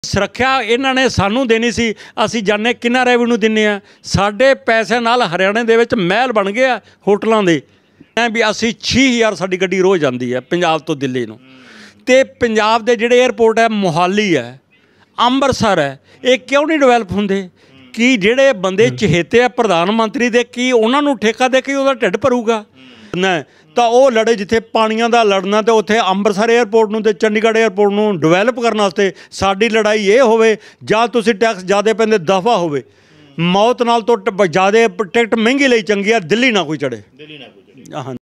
सुरक्षा इन्होंने सानू देनी सी, असी जाने किन्ना रेवन्यू दिन्ने आ। साडे पैसे नाल हरियाणे दे विच महल बन गया होटलों के भी। असी 6000 साडी गड्डी रोज़ जाती है पंजाब तो दिल्ली नूं। ते पंजाब दे जिहड़े एयरपोर्ट है मोहाली है, अंमृतसर है, ये क्यों नहीं डिवेलप होंदे? कि जिहड़े बंदे चहेते आ प्रधानमंत्री दे की उन्हां नूं ठेका दे के उहदा ढिड भरूगा ना? तो वह लड़े जिथे पानियां दा लड़ना, तो उत्थे अंमृतसर एयरपोर्ट नूं ते चंडीगढ़ एयरपोर्ट नूं डिवेलप करने वास्ते साडी लड़ाई ये होवे जां तुसीं टैक्स ज़्यादा पैंदे दफा होवे। मौत नाल तो ज़्यादा टिकट महंगी लई चंगी आ, दिल्ली ना कोई चढ़े। हाँ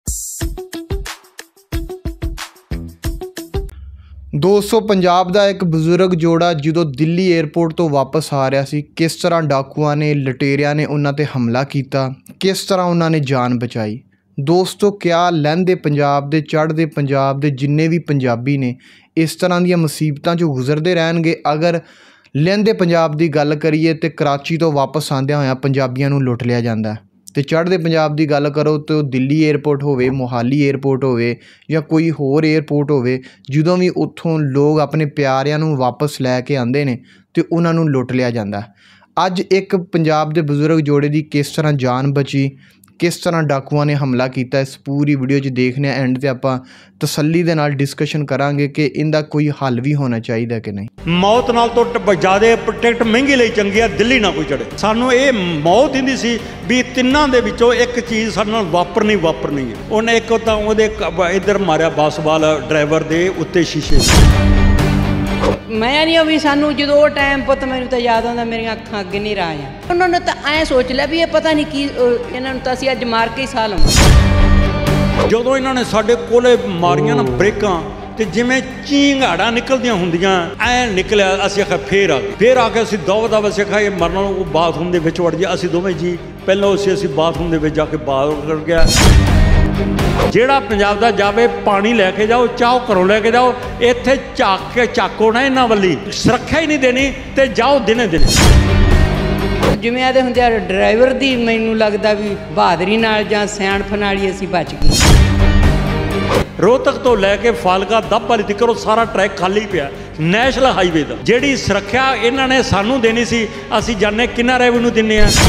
दोस्तों, पंजाब का एक बजुर्ग जोड़ा जो दिल्ली एयरपोर्ट तो वापस आ रहा सी, किस तरह डाकुआं ने लुटेरिया ने उन्हां ते हमला किया, किस तरह उन्होंने जान बचाई। दोस्तों, क्या लਹਿੰਦੇ पंजाब दे चढ़ते पंजाब दे जिन्ने भी पंजाबी ने इस तरह दी मुसीबतां जो गुजरते रहणगे? अगर लਹਿੰਦੇ पंजाब की गल करिए तो कराची तो वापस आंदियां होया पंजाबियों नूं लुट लिया जाता है। तो चढ़ते पंजाब की गल करो तो दिल्ली एयरपोर्ट होवे, मोहाली एयरपोर्ट होवे या कोई होर एयरपोर्ट होवे, जदों भी उत्थों लोग अपने प्यारिਆਂ नूं वापस लैके आंदे ने तो उन्हां नूं लुट लिया जाता है। अज एक पंजाब के बजुर्ग जोड़े की किस तरह जान बची, किस तरह डाकुआं ने हमला किया, इस पूरी वीडियो च देखने एंड ते आपां तसल्ली दे नाल डिस्कशन करांगे कि इनका कोई हल भी होना चाहिए कि नहीं। मौत नाल तो ज़्यादा टिकट महंगी लई चंगी आ, दिल्ली ना कोई चढ़े। सानू ये मौत हिंदी सी भी तिन्नां दे विचों एक चीज़ साडे नाल वापरनी है। उन्हें एक तां उहदे इधर मारिया बासवाल ड्राइवर दे उत्ते शीशे। मैं नहीं भी सानू जो वो टाइम पुत मैनू तो याद आता मेरी अखां अगे नहीं रहा है। उन्होंने तो ऐ सोच लिया भी ये पता नहीं की इन्होंने तो असीं अज मार के ही साह लवांगे। जदों इन्होंने साडे कोले मारियां ना ब्रेकां ते जिवें चींगाड़ा निकलदियां हुंदियां ऐ निकलिया। असीं आखिया फिर आ के असीं दव असीं आखिया ये मरना वो बाथरूम दे विच वड़ गया। असीं दोवें जी पहलों असीं बाथरूम दे विच जाके बाहर कर गया। ਜਿਹੜਾ पंजाब का जावे पानी लैके जाओ, चाहो घरों लैके जाओ, इत्थे चाको ना इन्हां वल्ली सुरक्षा ही नहीं देनी ते जाओ दिने जिवें आदे हुंदे ड्राइवर दी मैनू लगदा भी बहादरी नाल जां सियाणप नाल ही असीं बच गए। रोहतक तो लैके फालका दब वाली तिकर सारा ट्रैक खाली पिया नैशनल हाईवे का। जिहड़ी सुरक्षा इन्हां ने सानू देनी सी, असीं जाने किन्ना रेवन्यू दिन्ने आ।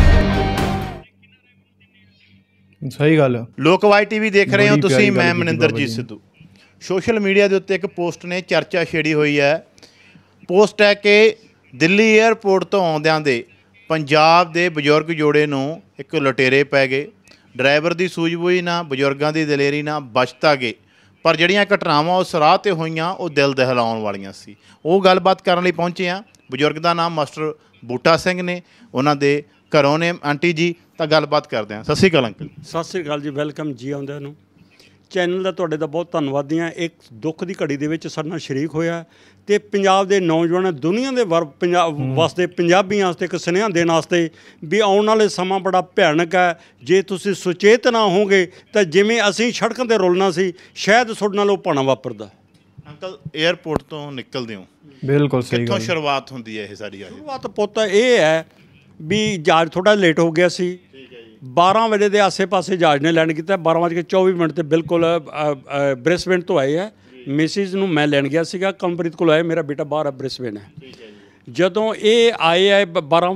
सही गल। लोकवाई टीवी देख रहे हो तुसीं, मैं मनिंदरजीत सिद्धू। सोशल मीडिया के उत्ते एक पोस्ट ने चर्चा छेड़ी हुई है। पोस्ट है कि दिल्ली एयरपोर्ट तो आउंदियां दे पंजाब के बजुर्ग जोड़े नूं एक लुटेरे पै गए। ड्राइवर की सूझबूझ ना, बजुर्गों की दलेरी ना बचता गए, पर जिहड़ियां घटनावां उस राह ते होईयां वो दिल दहलाउण वालियां सी। वो गलबात करन लई पहुंचे आ। बजुर्ग का नाम मास्टर बूटा सिंह ने, उन्हां दे घरों ने आंटी जी, तो गलबात करते हैं। सत श्री अकाल अंकल। सत श्री अकाल जी, वेलकम जी आउंदिਆਂ ਨੂੰ। चैनल का तुहाडे दा बहुत धन्नवादी हाँ। एक दुख की घड़ी दे विच साडे नाल शरीक होया ते पंजाब के नौजवान दुनिया के पंजाब वास्ते पंजाबियों वास्ते एक सुनेहा देने वास्ते भी आने वाले समा बड़ा भयानक है। जे तुसीं सुचेत ना होगे तो जिवें असीं सड़कों ते रुलना सी, शायद तुहाडे नाल भाणा वापरदा। अंकल एयरपोर्ट तो निकलदे हो, बिल्कुल सही कित्थों शुरुआत होंदी है? सारी शुरुआत पुत ये है भी जहाज थोड़ा लेट हो गया सी। 12 बजे के आसे पासे जहाज ने लैंड किया। 12:24 तो बिल्कुल ब्रिसबेन तो आए है। मिसिज नूं मैं लैन गया सीगा, कमलप्रीत को आए, मेरा बेटा बाहर है ब्रिसबेन है। जदों ये आए है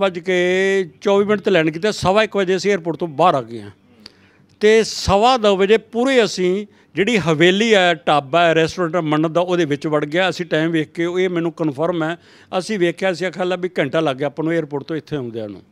12:24 तो लैंड किया, 1:15 बजे असीं एयरपोर्ट तो बाहर आ गए हैं। तो 2:15 बजे पूरे असीं जिहड़ी हवेली है, ढाबा है, रेस्टोरेंट मन्नत दा उहदे विच वड़ गया। असीं टाइम वेख के ये मैनूं कन्फर्म है, असीं वेख्या, असीं आखिया भी घंटा लग गया आपां नूं एयरपोर्ट तो इत्थे आउंदिआं नूं।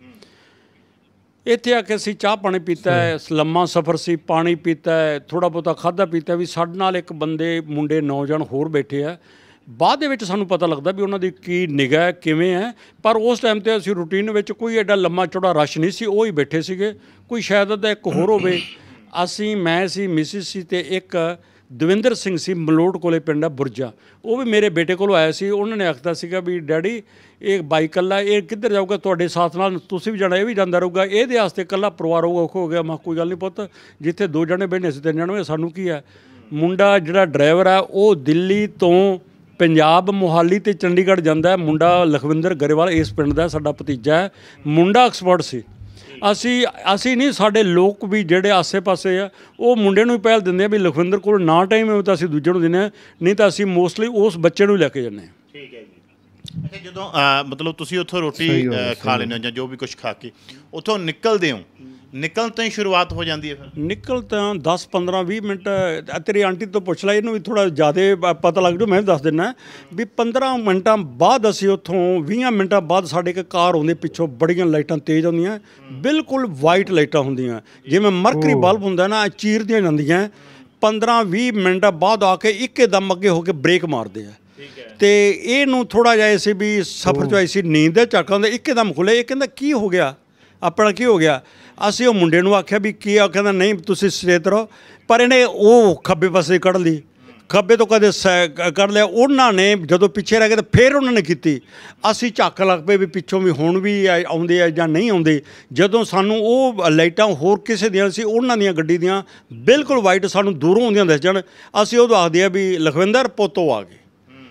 इत्थे आके असीं चाह पानी पीता है, लम्मा सफ़र सी, पानी पीता है, थोड़ा बहुता खाधा पीता भी। साडे नाल एक बंदे मुंडे नौजवान होर बैठे है। बाद दे विच सानूं पता लगदा भी उन्हां दी की निगाह किवें है, पर उस टाइम ते असीं रूटीन विच कोई एडा लम्मा चौड़ा रश नहीं सी, वो ही बैठे सीगे। कोई शायद अद्धा एक होर होवे। असीं मैं सी, मिसिस सी ते एक दविंदर सिंह सी, मलोट कोले पिंड है बुरजा। वो भी मेरे बेटे कोलों आया सी। उन्होंने आखता सीगा भी डैडी ये बाइक कल्ला ये किधर जाऊगा, तुहाडे साथ नाल तुसीं भी जाना, ये भी जांदा रहूगा, इहदे वास्ते कल्ला परिवार होगा हो गया। मैं कोई गल नहीं पुत्त, जिथे 2 जने बहने से 3 जने सानूं की है। मुंडा जिहड़ा ड्राइवर है वो दिल्ली तो पंजाब मोहाली ते चंडीगढ़ जांदा है। मुंडा लखविंदर गरेवाल इस पिंड दा साडा भतीजा है। मुंडा एक्सपर्ट सी। असी नहीं, साढ़े लोग भी जोड़े आसे पासे आ वो मुंडे नूं पहल देंगे भी लखविंदर को ना टाइम है तो असीं दूजे नूं दिंदे, नहीं तो असीं मोस्टली उस बच्चे नूं लैके जाने। ਅੱਛਾ, ਜਦੋਂ ਮਤਲਬ ਤੁਸੀਂ ਉੱਥੋਂ ਰੋਟੀ ਖਾ ਲੈਂਦੇ ਹੋ ਜਾਂ ਜੋ ਵੀ ਕੁਝ ਖਾ ਕੇ ਉੱਥੋਂ ਨਿਕਲਦੇ ਹੋ, ਨਿਕਲਣ ਤੋਂ ਹੀ ਸ਼ੁਰੂਆਤ ਹੋ ਜਾਂਦੀ ਹੈ ਫਿਰ? ਨਿਕਲ ਤਾਂ 10 15 20 ਮਿੰਟ ਤੇਰੀ ਆਂਟੀ ਤੋਂ ਪੁੱਛ ਲੈ, ਇਹਨੂੰ ਵੀ ਥੋੜ੍ਹਾ ਜ਼ਿਆਦਾ ਪਤਾ ਲੱਗ ਜੂ, ਮੈਂ ਵੀ ਦੱਸ ਦਿੰਦਾ ਵੀ 15 ਮਿੰਟਾਂ ਬਾਅਦ ਅਸੀਂ ਉੱਥੋਂ 20 ਮਿੰਟਾਂ ਬਾਅਦ ਸਾਡੇ ਇੱਕ ਕਾਰ ਆਉਂਦੀ ਪਿੱਛੋਂ, ਬੜੀਆਂ ਲਾਈਟਾਂ ਤੇਜ਼ ਆਉਂਦੀਆਂ, ਬਿਲਕੁਲ ਵਾਈਟ ਲਾਈਟਾਂ ਹੁੰਦੀਆਂ ਜਿਵੇਂ ਮਰਕਰੀ ਬਲਬ ਹੁੰਦਾ ਨਾ, ਚੀਰਦੀਆਂ ਜਾਂਦੀਆਂ। 15 20 ਮਿੰਟ ਬਾਅਦ ਆ ਕੇ ਇੱਕਦਮ ਅੱਗੇ ਹੋ ਕੇ ਬ੍ਰੇਕ ਮਾਰਦੇ ਆ। ਤੇ ਇਹਨੂੰ ਥੋੜ੍ਹਾ ਜਿਹਾ ਸੀ ਵੀ ਸਫ਼ਰ 'ਚ ਆਈ ਸੀ, ਨੀਂਦ ਦੇ ਝਾਕਾਂ ਦੇ ਇੱਕਦਮ ਖੁੱਲੇ। ਇਹ ਕਹਿੰਦਾ ਕੀ ਹੋ ਗਿਆ ਆਪਣਾ, ਕੀ ਹੋ ਗਿਆ? ਅਸੀਂ ਉਹ ਮੁੰਡੇ ਨੂੰ ਆਖਿਆ ਵੀ ਕੀ ਆ, ਕਹਿੰਦਾ ਨਹੀਂ ਤੁਸੀਂ ਸਟੇਟ ਰਹੋ। ਪਰ ਇਹਨੇ ਉਹ ਖੱਬੇ ਪਾਸੇ ਕੱਢ ਲਈ, ਖੱਬੇ ਤੋਂ ਕਦੇ ਕੱਢ ਲਿਆ। ਉਹਨਾਂ ਨੇ ਜਦੋਂ ਪਿੱਛੇ ਰਹਿ ਗਏ ਤਾਂ ਫਿਰ ਉਹਨਾਂ ਨੇ ਕੀਤੀ। ਅਸੀਂ ਝੱਕ ਲੱਗ ਪਏ ਵੀ ਪਿੱਛੋਂ ਵੀ ਹੁਣ ਵੀ ਆਉਂਦੇ ਆ ਜਾਂ ਨਹੀਂ ਆਉਂਦੇ। ਜਦੋਂ ਸਾਨੂੰ ਉਹ ਲਾਈਟਾਂ ਹੋਰ ਕਿਸੇ ਦੀਆਂ ਸੀ, ਉਹਨਾਂ ਦੀਆਂ ਗੱਡੀ ਦੀਆਂ ਬਿਲਕੁਲ ਵਾਈਟ ਸਾਨੂੰ ਦੂਰੋਂ ਆਉਂਦੀਆਂ ਦਿਸ ਜਾਣ, ਅਸੀਂ ਉਦੋਂ ਆਖਦੇ ਆ ਵੀ ਲਖਵਿੰਦਰ ਪੋਤੋ ਆ ਗਏ,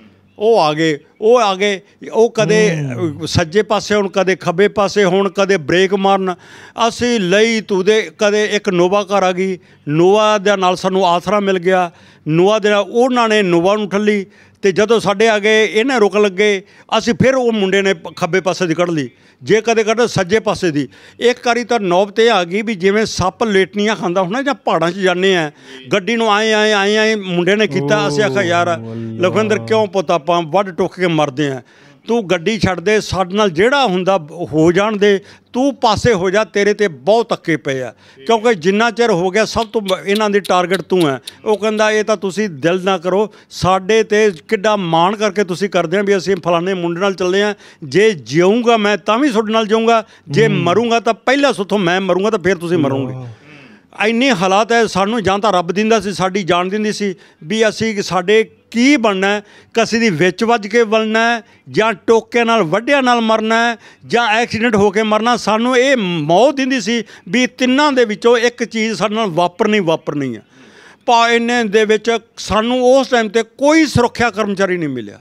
ਉਹ ਆ ਗਏ, ਉਹ ਆ ਗਏ। ਉਹ ਕਦੇ ਸੱਜੇ ਪਾਸੇ ਹੋਣ, ਕਦੇ ਖੱਬੇ ਪਾਸੇ ਹੋਣ, ਕਦੇ ਬ੍ਰੇਕ ਮਾਰਨ। ਅਸੀਂ ਲਈ ਤੂਦੇ, ਕਦੇ ਇੱਕ ਨੋਵਾ ਕਾਰ ਆ ਗਈ, ਨੋਵਾ ਦੇ ਨਾਲ ਸਾਨੂੰ ਆਸਰਾ ਮਿਲ ਗਿਆ। ਨੋਵਾ ਦੇ ਨਾਲ ਉਹਨਾਂ ਨੇ ਨੋਵਾ ਨੂੰ ਠੱਲੀ, ਅਤੇ ਜਦੋਂ ਸਾਡੇ ਆ ਗਏ ਇਹਨੇ ਰੁਕਣ ਲੱਗੇ, ਅਸੀਂ ਫਿਰ ਉਹ ਮੁੰਡੇ ਨੇ ਖੱਬੇ ਪਾਸੇ ਦੀ ਕੱਢ ਲਈ, ਜੇ ਕਦੇ ਕੱਢ ਸੱਜੇ ਪਾਸੇ ਦੀ। ਇੱਕ ਵਾਰੀ ਤਾਂ ਨੌਬਤ ਇਹ ਆ ਗਈ ਵੀ ਜਿਵੇਂ ਸੱਪ ਲੇਟਣੀਆਂ ਖਾਂਦਾ ਹੁੰਦਾ ਜਾਂ ਪਹਾੜਾਂ 'ਚ ਜਾਂਦੇ ਆ, ਗੱਡੀ ਨੂੰ ਆਏ ਮੁੰਡੇ ਨੇ ਕੀਤਾ। ਅਸੀਂ ਆਖਿਆ ਯਾਰ ਲਖਵਿੰਦਰ ਕਿਉਂ ਪੁੱਤ ਆਪਾਂ ਵੱਢ ਟੁੱਕ ਕੇ ਮਰਦੇ ਆ, ਤੂੰ ਗੱਡੀ ਛੱਡ ਦੇ, ਸਾਡੇ ਨਾਲ ਜਿਹੜਾ ਹੁੰਦਾ ਹੋ ਜਾਣ ਦੇ, ਤੂੰ ਪਾਸੇ ਹੋ ਜਾ, ਤੇਰੇ ਤੇ ਬਹੁਤ ਧੱਕੇ ਪਏ ਆ, ਕਿਉਂਕਿ ਜਿੰਨਾ ਚਿਰ ਹੋ ਗਿਆ ਸਭ ਤੋਂ ਇਹਨਾਂ ਦੀ ਟਾਰਗੇਟ ਤੂੰ ਹੈ। ਉਹ ਕਹਿੰਦਾ ਇਹ ਤਾਂ ਤੁਸੀਂ ਦਿਲ ਨਾ ਕਰੋ, ਸਾਡੇ ਤੇ ਕਿੱਡਾ ਮਾਣ ਕਰਕੇ ਤੁਸੀਂ ਕਰਦੇ ਆ ਵੀ ਅਸੀਂ ਫਲਾਣੇ ਮੁੰਡੇ ਨਾਲ ਚੱਲੇ ਆ, ਜੇ ਜਿਊਂਗਾ ਮੈਂ ਤਾਂ ਵੀ ਤੁਹਾਡੇ ਨਾਲ ਜਾਊਂਗਾ, ਜੇ ਮਰੂੰਗਾ ਤਾਂ ਪਹਿਲਾਂ ਸੁੱਥੋਂ ਮੈਂ ਮਰੂੰਗਾ ਤਾਂ ਫਿਰ ਤੁਸੀਂ ਮਰੋਗੇ। ਇੰਨੇ ਹਾਲਾਤ ਹੈ। ਸਾਨੂੰ ਜਾਂ ਤਾਂ ਰੱਬ ਦਿੰਦਾ ਸੀ, ਸਾਡੀ ਜਾਨ ਦਿੰਦੀ ਸੀ ਵੀ ਅਸੀਂ ਸਾਡੇ ਕੀ ਬਣਨਾ, ਕਿਸੇ ਦੀ ਵਿੱਚ ਵੱਜ ਕੇ ਬਣਨਾ ਜਾਂ ਟੋਕੇ ਨਾਲ ਵੱਢਿਆਂ ਨਾਲ ਮਰਨਾ ਜਾਂ ਐਕਸੀਡੈਂਟ ਹੋ ਕੇ ਮਰਨਾ। ਸਾਨੂੰ ਇਹ ਮੌਤ ਦਿੰਦੀ ਸੀ ਵੀ ਤਿੰਨਾਂ ਦੇ ਵਿੱਚੋਂ ਇੱਕ ਚੀਜ਼ ਸਾਡੇ ਨਾਲ ਵਾਪਰਨੀ ਹੈ। ਪਰ ਇੰਨੇ ਦੇ ਵਿੱਚ ਸਾਨੂੰ ਉਸ ਟਾਈਮ 'ਤੇ ਕੋਈ ਸੁਰੱਖਿਆ ਕਰਮਚਾਰੀ ਨਹੀਂ ਮਿਲਿਆ,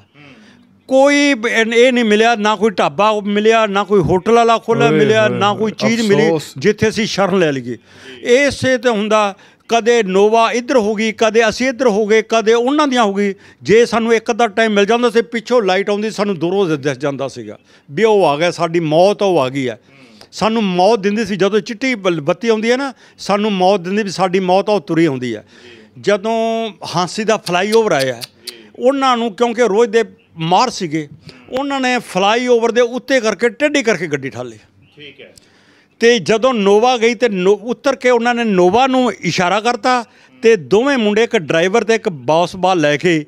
ਕੋਈ ਇਹ ਨਹੀਂ ਮਿਲਿਆ, ਨਾ ਕੋਈ ਢਾਬਾ ਮਿਲਿਆ, ਨਾ ਕੋਈ ਹੋਟਲ ਵਾਲਾ ਖੋਲ੍ਹਿਆ ਮਿਲਿਆ, ਨਾ ਕੋਈ ਚੀਜ਼ ਮਿਲੀ ਜਿੱਥੇ ਅਸੀਂ ਸ਼ਰਨ ਲੈ ਲਈਏ। ਇਸੇ ਤੇ ਹੁੰਦਾ, ਕਦੇ ਨੋਵਾ ਇੱਧਰ ਹੋ ਗਈ, ਕਦੇ ਅਸੀਂ ਇੱਧਰ ਹੋ ਗਏ, ਕਦੇ ਉਹਨਾਂ ਦੀਆਂ ਹੋ ਗਈ। ਜੇ ਸਾਨੂੰ ਇੱਕ ਅੱਧਾ ਟਾਈਮ ਮਿਲ ਜਾਂਦਾ ਸੀ, ਪਿੱਛੋਂ ਲਾਈਟ ਆਉਂਦੀ, ਸਾਨੂੰ ਦੂਰੋਂ ਦਿਸ ਜਾਂਦਾ ਸੀਗਾ ਵੀ ਉਹ ਆ ਗਿਆ, ਸਾਡੀ ਮੌਤ ਉਹ ਆ ਗਈ ਹੈ। ਸਾਨੂੰ ਮੌਤ ਦਿੰਦੀ ਸੀ ਜਦੋਂ ਚਿੱਟੀ ਬੱਤੀ ਆਉਂਦੀ ਹੈ ਨਾ, ਸਾਨੂੰ ਮੌਤ ਦਿੰਦੀ ਵੀ ਸਾਡੀ ਮੌਤ ਉਹ ਤੁਰੀ ਆਉਂਦੀ ਹੈ। ਜਦੋਂ ਹਾਂਸੀ ਦਾ ਫਲਾਈਓਵਰ ਆਇਆ, ਉਹਨਾਂ ਨੂੰ ਕਿਉਂਕਿ ਰੋਜ਼ ਦੇ ਮਾਰ ਸੀਗੇ, ਉਹਨਾਂ ਨੇ ਫਲਾਈਓਵਰ ਦੇ ਉੱਤੇ ਕਰਕੇ ਟੇਢੀ ਕਰਕੇ ਗੱਡੀ ਠਾਲੀ। ਠੀਕ ਹੈ। ਅਤੇ ਜਦੋਂ ਨੋਵਾ ਗਈ ਅਤੇ ਉੱਤਰ ਕੇ ਉਹਨਾਂ ਨੇ ਨੋਵਾ ਨੂੰ ਇਸ਼ਾਰਾ ਕਰਤਾ, ਅਤੇ ਦੋਵੇਂ ਮੁੰਡੇ, ਇੱਕ ਡਰਾਈਵਰ ਅਤੇ ਇੱਕ ਬਾਲ ਲੈ ਕੇ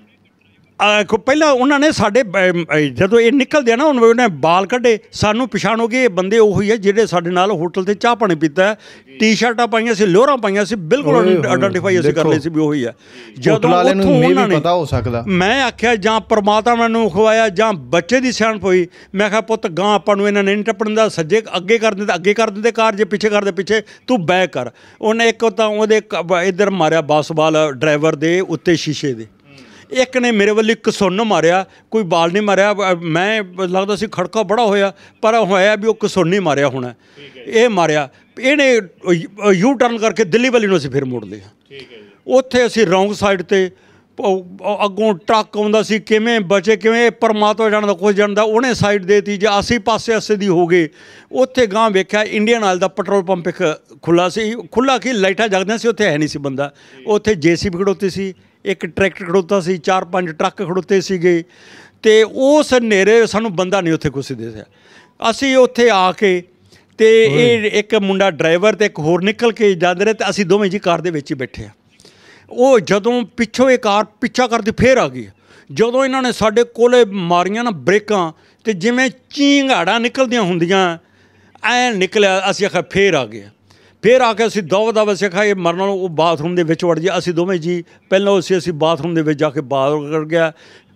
ਪਹਿਲਾਂ ਉਹਨਾਂ ਨੇ ਸਾਡੇ ਜਦੋਂ ਇਹ ਨਿਕਲਦੇ ਆ ਨਾ, ਉਹਨੇ ਬਾਲ ਕੱਢੇ, ਸਾਨੂੰ ਪਛਾਣ ਹੋ ਗਈ ਇਹ ਬੰਦੇ ਉਹੀ ਹੈ ਜਿਹੜੇ ਸਾਡੇ ਨਾਲ ਹੋਟਲ 'ਤੇ ਚਾਹ ਪਾਣੀ ਪੀਤਾ। ਟੀ-ਸ਼ਰਟਾਂ ਪਾਈਆਂ ਸੀ, ਲੋਅਰਾਂ ਪਾਈਆਂ ਸੀ, ਬਿਲਕੁਲ ਆਈਡੈਂਟੀਫਾਈ ਅਸੀਂ ਕਰ ਲਏ ਸੀ ਵੀ ਉਹੀ ਹੈ। ਜਦੋਂ ਉੱਥੋਂ ਉਹਨਾਂ ਨੇ ਪਤਾ ਹੋ ਸਕਦਾ, ਮੈਂ ਆਖਿਆ ਜਾਂ ਪਰਮਾਤਮਾ ਨੂੰ ਖਵਾਇਆ ਜਾਂ ਬੱਚੇ ਦੀ ਸਿਆਣਪ ਹੋਈ। ਮੈਂ ਕਿਹਾ ਪੁੱਤ ਗਾਂ ਆਪਾਂ ਨੂੰ ਇਹਨਾਂ ਨੇ ਨਹੀਂ ਟੱਪਣ ਦਾ, ਸੱਜੇ ਅੱਗੇ ਕਰ ਦਿੰਦੇ, ਅੱਗੇ ਕਰ ਦਿੰਦੇ ਕਾਰ, ਜੇ ਪਿੱਛੇ ਕਰਦੇ ਪਿੱਛੇ, ਤੂੰ ਬੈਕ ਕਰ। ਉਹਨੇ ਇੱਕ ਤਾਂ ਉਹਦੇ ਇੱਧਰ ਮਾਰਿਆ ਬਾਸਬਾਲ ਡਰਾਈਵਰ ਦੇ ਉੱਤੇ ਸ਼ੀਸ਼ੇ ਦੇ, ਇੱਕ ਨੇ ਮੇਰੇ ਵੱਲ ਇੱਕ ਸੁੰਨ ਮਾਰਿਆ, ਕੋਈ ਬਾਲ ਨਹੀਂ ਮਾਰਿਆ। ਮੈਂ ਲੱਗਦਾ ਸੀ ਖੜਕਾ ਬੜਾ ਹੋਇਆ, ਪਰ ਹੋਇਆ ਵੀ ਉਹ ਕਸੁੰਨ ਹੀ ਮਾਰਿਆ ਹੋਣਾ, ਇਹ ਮਾਰਿਆ। ਇਹਨੇ ਯੂ ਟਰਨ ਕਰਕੇ ਦਿੱਲੀ ਵੱਲ ਨੂੰ ਅਸੀਂ ਫਿਰ ਮੁੜ ਲਿਆ। ਉੱਥੇ ਅਸੀਂ ਰੌਂਗ ਸਾਈਡ 'ਤੇ, ਅੱਗੋਂ ਟਰੱਕ ਆਉਂਦਾ ਸੀ, ਕਿਵੇਂ ਬਚੇ, ਕਿਵੇਂ ਪਰਮਾਤਮਾ ਜਾਣਦਾ, ਕੁਛ ਜਾਣਦਾ, ਉਹਨੇ ਸਾਈਡ ਦੇਤੀ। ਜੇ ਅਸੀਂ ਪਾਸੇ ਦੀ ਹੋ ਗਏ, ਉੱਥੇ ਗਾਂ ਵੇਖਿਆ ਇੰਡੀਅਨ ਆਇਲ ਦਾ ਪੈਟਰੋਲ ਪੰਪ ਇੱਕ ਖੁੱਲ੍ਹਾ ਸੀ, ਖੁੱਲ੍ਹਾ ਕੀ ਲਾਈਟਾਂ ਜਗਦੀਆਂ ਸੀ, ਉੱਥੇ ਹੈ ਨਹੀਂ ਸੀ ਬੰਦਾ। ਉੱਥੇ JCB ਖੜੋਤੀ ਸੀ, ਇੱਕ ਟਰੈਕਟਰ ਖੜੋਤਾ ਸੀ, 4-5 ਟਰੱਕ ਖੜੋਤੇ ਸੀਗੇ, ਅਤੇ ਉਸ ਹਨੇਰੇ ਸਾਨੂੰ ਬੰਦਾ ਨਹੀਂ ਉੱਥੇ ਕੁਛ ਦਿਸਿਆ। ਅਸੀਂ ਉੱਥੇ ਆ ਕੇ ਅਤੇ ਇਹ ਇੱਕ ਮੁੰਡਾ ਡਰਾਈਵਰ ਅਤੇ ਇੱਕ ਹੋਰ ਨਿਕਲ ਕੇ ਜਾਂਦੇ ਰਹੇ, ਅਤੇ ਅਸੀਂ ਦੋਵੇਂ ਜੀ ਕਾਰ ਦੇ ਵਿੱਚ ਹੀ ਬੈਠੇ ਆ। ਉਹ ਜਦੋਂ ਪਿੱਛੋਂ ਇਹ ਕਾਰ ਪਿੱਛਾ ਕਰਦੀ ਫੇਰ ਆ ਗਈ, ਜਦੋਂ ਇਹਨਾਂ ਨੇ ਸਾਡੇ ਕੋਲੇ ਮਾਰੀਆਂ ਨਾ ਬ੍ਰੇਕਾਂ, ਅਤੇ ਜਿਵੇਂ ਚਿੰਗਾੜਾਂ ਨਿਕਲਦੀਆਂ ਹੁੰਦੀਆਂ ਐਂ ਨਿਕਲਿਆ। ਅਸੀਂ ਆਖਿਆ ਫੇਰ ਆ ਗਏ। ਫਿਰ ਆ ਕੇ ਅਸੀਂ ਦਵਾ ਸਿੱਖਾ ਇਹ ਮਰਨ ਨੂੰ, ਉਹ ਬਾਥਰੂਮ ਦੇ ਵਿੱਚ ਵੜ ਗਿਆ। ਅਸੀਂ ਦੋਵੇਂ ਜੀ ਪਹਿਲਾਂ ਅਸੀਂ ਬਾਥਰੂਮ ਦੇ ਵਿੱਚ ਜਾ ਕੇ ਬਾਹਰ ਕਰ ਗਿਆ।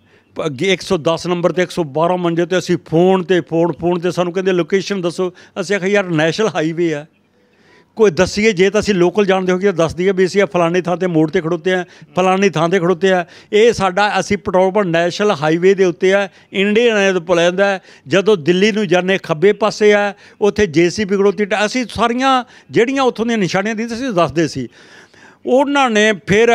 110 ਨੰਬਰ 'ਤੇ 112 ਮੰਜੇ 'ਤੇ ਅਸੀਂ ਫੋਨ 'ਤੇ ਸਾਨੂੰ ਕਹਿੰਦੇ ਲੋਕੇਸ਼ਨ ਦੱਸੋ। ਅਸੀਂ ਆਖਿਆ ਯਾਰ ਨੈਸ਼ਨਲ ਹਾਈਵੇ ਆ, ਕੋਈ ਦੱਸੀਏ, ਜੇ ਤਾਂ ਅਸੀਂ ਲੋਕਲ ਜਾਣਦੇ ਹੋ ਕਿ ਦੱਸ ਦਈਏ ਵੀ ਅਸੀਂ ਫਲਾਣੇ ਥਾਂ 'ਤੇ ਮੋੜ 'ਤੇ ਖੜੋਤੇ ਆ, ਫਲਾਣੀ ਥਾਂ 'ਤੇ ਖੜੋਤੇ ਆ। ਇਹ ਸਾਡਾ ਅਸੀਂ ਪੈਟਰੋਲ ਪੰਪ ਨੈਸ਼ਨਲ ਹਾਈਵੇ ਦੇ ਉੱਤੇ ਆ, ਇੰਡੀਅਨ ਪੁਲ ਜਾਂਦਾ। ਜਦੋਂ ਦਿੱਲੀ ਨੂੰ ਜਾਂਦੇ ਖੱਬੇ ਪਾਸੇ ਆ, ਉੱਥੇ JCB ਖੜੋਤੀ। ਅਸੀਂ ਸਾਰੀਆਂ ਜਿਹੜੀਆਂ ਉੱਥੋਂ ਦੀਆਂ ਨਿਸ਼ਾਨੀਆਂ ਦੀ ਅਸੀਂ ਦੱਸਦੇ ਸੀ। ਉਹਨਾਂ ਨੇ ਫਿਰ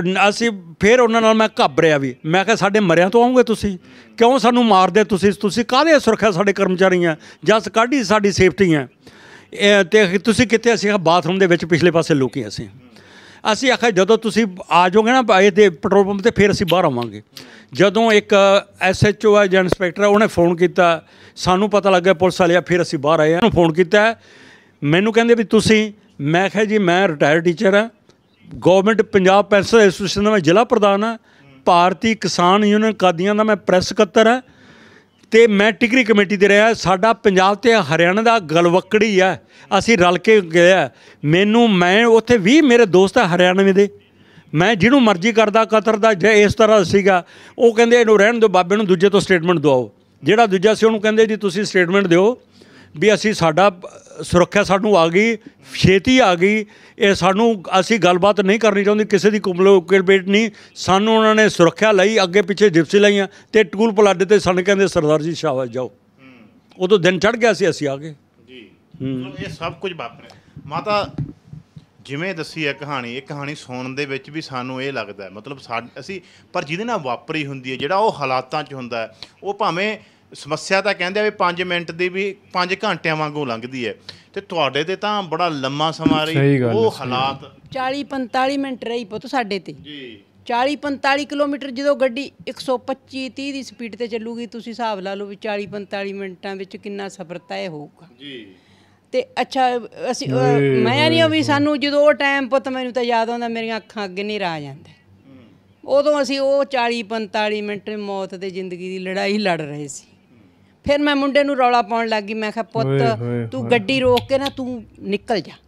ਫਿਰ ਉਹਨਾਂ ਨਾਲ ਮੈਂ ਘਾਬਰਿਆ ਵੀ। ਮੈਂ ਕਿਹਾ ਸਾਡੇ ਮਰਿਆਂ ਤੋਂ ਆਉਂਗੇ ਤੁਸੀਂ, ਕਿਉਂ ਸਾਨੂੰ ਮਾਰਦੇ ਤੁਸੀਂ ਕਾਹਦੇ ਸੁਰੱਖਿਆ ਸਾਡੇ ਕਰਮਚਾਰੀ ਆ ਜਾਂ ਕਾਹਦੀ ਸਾਡੀ ਸੇਫਟੀ ਆ ਅਤੇ ਤੁਸੀਂ ਕਿੱਥੇ? ਅਸੀਂ ਬਾਥਰੂਮ ਦੇ ਵਿੱਚ ਪਿਛਲੇ ਪਾਸੇ ਲੁਕੇ ਅਸੀਂ ਆਖਿਆ ਜਦੋਂ ਤੁਸੀਂ ਆ ਜਾਓਗੇ ਨਾ ਇਹਦੇ ਪੈਟਰੋਲ ਪੰਪ 'ਤੇ ਫਿਰ ਅਸੀਂ ਬਾਹਰ ਆਵਾਂਗੇ। ਜਦੋਂ ਇੱਕ SHO ਹੈ ਜਾਂ ਇੰਸਪੈਕਟਰ ਉਹਨੇ ਫੋਨ ਕੀਤਾ, ਸਾਨੂੰ ਪਤਾ ਲੱਗਿਆ ਪੁਲਿਸ ਵਾਲੇ ਆ, ਫਿਰ ਅਸੀਂ ਬਾਹਰ ਆਏ। ਉਹਨੂੰ ਫੋਨ ਕੀਤਾ, ਮੈਨੂੰ ਕਹਿੰਦੇ ਵੀ ਤੁਸੀਂ, ਮੈਂ ਕਿਹਾ ਜੀ ਮੈਂ ਰਿਟਾਇਰਡ ਟੀਚਰ ਹਾਂ, ਗੌਰਮੈਂਟ ਪੰਜਾਬ ਪੈਨਸ਼ਨ ਐਸੋਸੀਏਸ਼ਨ ਦਾ ਮੈਂ ਜ਼ਿਲ੍ਹਾ ਪ੍ਰਧਾਨ ਹਾਂ, ਭਾਰਤੀ ਕਿਸਾਨ ਯੂਨੀਅਨ ਕਾਦੀਆਂ ਦਾ ਮੈਂ ਪ੍ਰੈਸ ਸਕੱਤਰ ਹਾਂ ਅਤੇ ਮੈਂ ਟਿਕਰੀ ਕਮੇਟੀ 'ਤੇ ਰਿਹਾ। ਸਾਡਾ ਪੰਜਾਬ ਅਤੇ ਹਰਿਆਣਾ ਦਾ ਗਲਵੱਕੜੀ ਆ, ਅਸੀਂ ਰਲ ਕੇ ਗਏ ਆ। ਮੈਂ ਉੱਥੇ 20 ਮੇਰੇ ਦੋਸਤ ਆ ਹਰਿਆਣਵੀ ਦੇ, ਮੈਂ ਜਿਹਨੂੰ ਮਰਜ਼ੀ ਕਰਦਾ ਕਤਰ ਦਾ ਜੇ ਇਸ ਤਰ੍ਹਾਂ ਸੀਗਾ। ਉਹ ਕਹਿੰਦੇ ਇਹਨੂੰ ਰਹਿਣ ਦਿਓ, ਬਾਬੇ ਨੂੰ ਦੂਜੇ ਤੋਂ ਸਟੇਟਮੈਂਟ ਦਵਾਓ। ਜਿਹੜਾ ਦੂਜਾ ਸੀ ਉਹਨੂੰ ਕਹਿੰਦੇ ਜੀ ਤੁਸੀਂ ਸਟੇਟਮੈਂਟ ਦਿਓ ਵੀ ਅਸੀਂ ਸਾਡਾ ਸੁਰੱਖਿਆ ਸਾਨੂੰ ਆ ਗਈ, ਛੇਤੀ ਆ ਗਈ, ਇਹ ਸਾਨੂੰ ਅਸੀਂ ਗੱਲਬਾਤ ਨਹੀਂ ਕਰਨੀ ਚਾਹੁੰਦੇ, ਕਿਸੇ ਦੀ ਕੁਮਲੋਕੇਟ ਨਹੀਂ ਸਾਨੂੰ। ਉਹਨਾਂ ਨੇ ਸੁਰੱਖਿਆ ਲਈ, ਅੱਗੇ ਪਿੱਛੇ ਜਿਪਸੀ ਲਾਈਆਂ ਅਤੇ ਟੂਲ ਪਲਾਡੇ 'ਤੇ ਸਾਨੂੰ ਕਹਿੰਦੇ ਸਰਦਾਰ ਜੀ ਸ਼ਾਬਾਸ਼ ਜਾਓ। ਉਦੋਂ ਦਿਨ ਚੜ੍ਹ ਗਿਆ ਸੀ, ਅਸੀਂ ਆ ਗਏ ਜੀ। ਇਹ ਸਭ ਕੁਝ ਵਾਪਰਿਆ। ਮਾਤਾ ਜਿਵੇਂ ਦੱਸੀ ਹੈ ਕਹਾਣੀ, ਇਹ ਕਹਾਣੀ ਸੁਣਨ ਦੇ ਵਿੱਚ ਵੀ ਸਾਨੂੰ ਇਹ ਲੱਗਦਾ ਮਤਲਬ ਅਸੀਂ ਪਰ ਜਿਹਦੇ ਨਾਲ ਵਾਪਰੀ ਹੁੰਦੀ ਹੈ, ਜਿਹੜਾ ਉਹ ਹਾਲਾਤਾਂ 'ਚ ਹੁੰਦਾ ਹੈ, ਉਹ ਭਾਵੇਂ ਸਮੱਸਿਆ ਤਾਂ ਕਹਿੰਦੇ ਆ ਵੀ 5 ਮਿੰਟ ਦੀ ਵੀ 5 ਘੰਟਿਆਂ ਵਾਂਗੂ ਲੰਘਦੀ ਹੈ, ਅਤੇ ਤੁਹਾਡੇ 'ਤੇ ਤਾਂ ਬੜਾ ਲੰਮਾ ਸਮਾਂ ਰਹੀ ਉਹ ਹਾਲਾਤ। 40-45 ਮਿੰਟ ਰਹੀ ਪੁੱਤ ਸਾਡੇ 'ਤੇ ਜੀ। 40-45 ਕਿਲੋਮੀਟਰ ਜਦੋਂ ਗੱਡੀ 125-30 ਦੀ ਸਪੀਡ 'ਤੇ ਚੱਲੂਗੀ, ਤੁਸੀਂ ਹਿਸਾਬ ਲਾ ਲਓ ਵੀ 40-45 ਮਿੰਟਾਂ ਵਿੱਚ ਕਿੰਨਾ ਸਫ਼ਰ ਤੈਅ ਹੋਊਗਾ ਜੀ। ਅਤੇ ਅੱਛਾ ਅਸੀਂ ਮੈਂ ਨਹੀਂ ਵੀ ਸਾਨੂੰ ਜਦੋਂ ਉਹ ਟਾਈਮ ਪੁੱਤ ਮੈਨੂੰ ਤਾਂ ਯਾਦ ਆਉਂਦਾ, ਮੇਰੀਆਂ ਅੱਖਾਂ ਅੱਗੇ ਨਹੀਂ ਆ ਜਾਂਦਾ। ਉਦੋਂ ਅਸੀਂ ਉਹ 40-45 ਮਿੰਟ ਮੌਤ ਤੇ ਜ਼ਿੰਦਗੀ ਦੀ ਲੜਾਈ ਲੜ ਰਹੇ ਸੀ। ਫਿਰ ਮੈਂ ਮੁੰਡੇ ਨੂੰ ਰੌਲਾ ਪਾਉਣ ਲੱਗ ਗਈ, ਮੈਂ ਕਿਹਾ ਪੁੱਤ ਤੂੰ ਗੱਡੀ ਰੋਕ ਕੇ ਨਾ ਤੂੰ ਨਿਕਲ ਜਾ।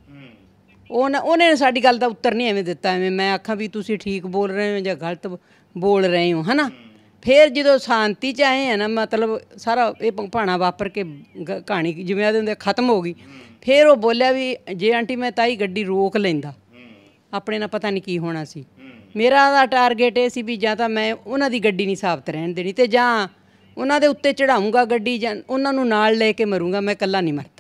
ਉਹਨੇ ਸਾਡੀ ਗੱਲ ਦਾ ਉੱਤਰ ਨਹੀਂ ਐਵੇਂ ਦਿੱਤਾ, ਐਵੇਂ ਮੈਂ ਆਖਾਂ ਵੀ ਤੁਸੀਂ ਠੀਕ ਬੋਲ ਰਹੇ ਹੋ ਜਾਂ ਗਲਤ ਬੋਲ ਰਹੇ ਹੋ, ਹੈ ਨਾ। ਫਿਰ ਜਦੋਂ ਸ਼ਾਂਤੀ 'ਚ ਆਏ ਆ ਨਾ, ਮਤਲਬ ਸਾਰਾ ਇਹ ਭਾਣਾ ਵਾਪਰ ਕੇ ਕਹਾਣੀ ਜਿਵੇਂ ਆਦੇ ਹੁੰਦੇ ਖਤਮ ਹੋ ਗਈ। ਫਿਰ ਉਹ ਬੋਲਿਆ ਵੀ ਜੇ ਆਂਟੀ ਮੈਂ ਤਾਈ ਗੱਡੀ ਰੋਕ ਲੈਂਦਾ, ਆਪਣੇ ਨਾਲ ਪਤਾ ਨਹੀਂ ਕੀ ਹੋਣਾ ਸੀ। ਮੇਰਾ ਦਾ ਟਾਰਗੇਟ ਇਹ ਸੀ ਵੀ ਜਾਂ ਤਾਂ ਮੈਂ ਉਹਨਾਂ ਦੀ ਗੱਡੀ ਨਹੀਂ ਸਾਬਤ ਰਹਿਣ ਦੇਣੀ, ਅਤੇ ਜਾਂ ਉਹਨਾਂ ਦੇ ਉੱਤੇ ਚੜਾਊਂਗਾ ਗੱਡੀ, ਜਾਂ ਉਹਨਾਂ ਨੂੰ ਨਾਲ ਲੈ ਕੇ ਮਰੂੰਗਾ, ਮੈਂ ਇਕੱਲਾ ਨਹੀਂ ਮਰਦਾ।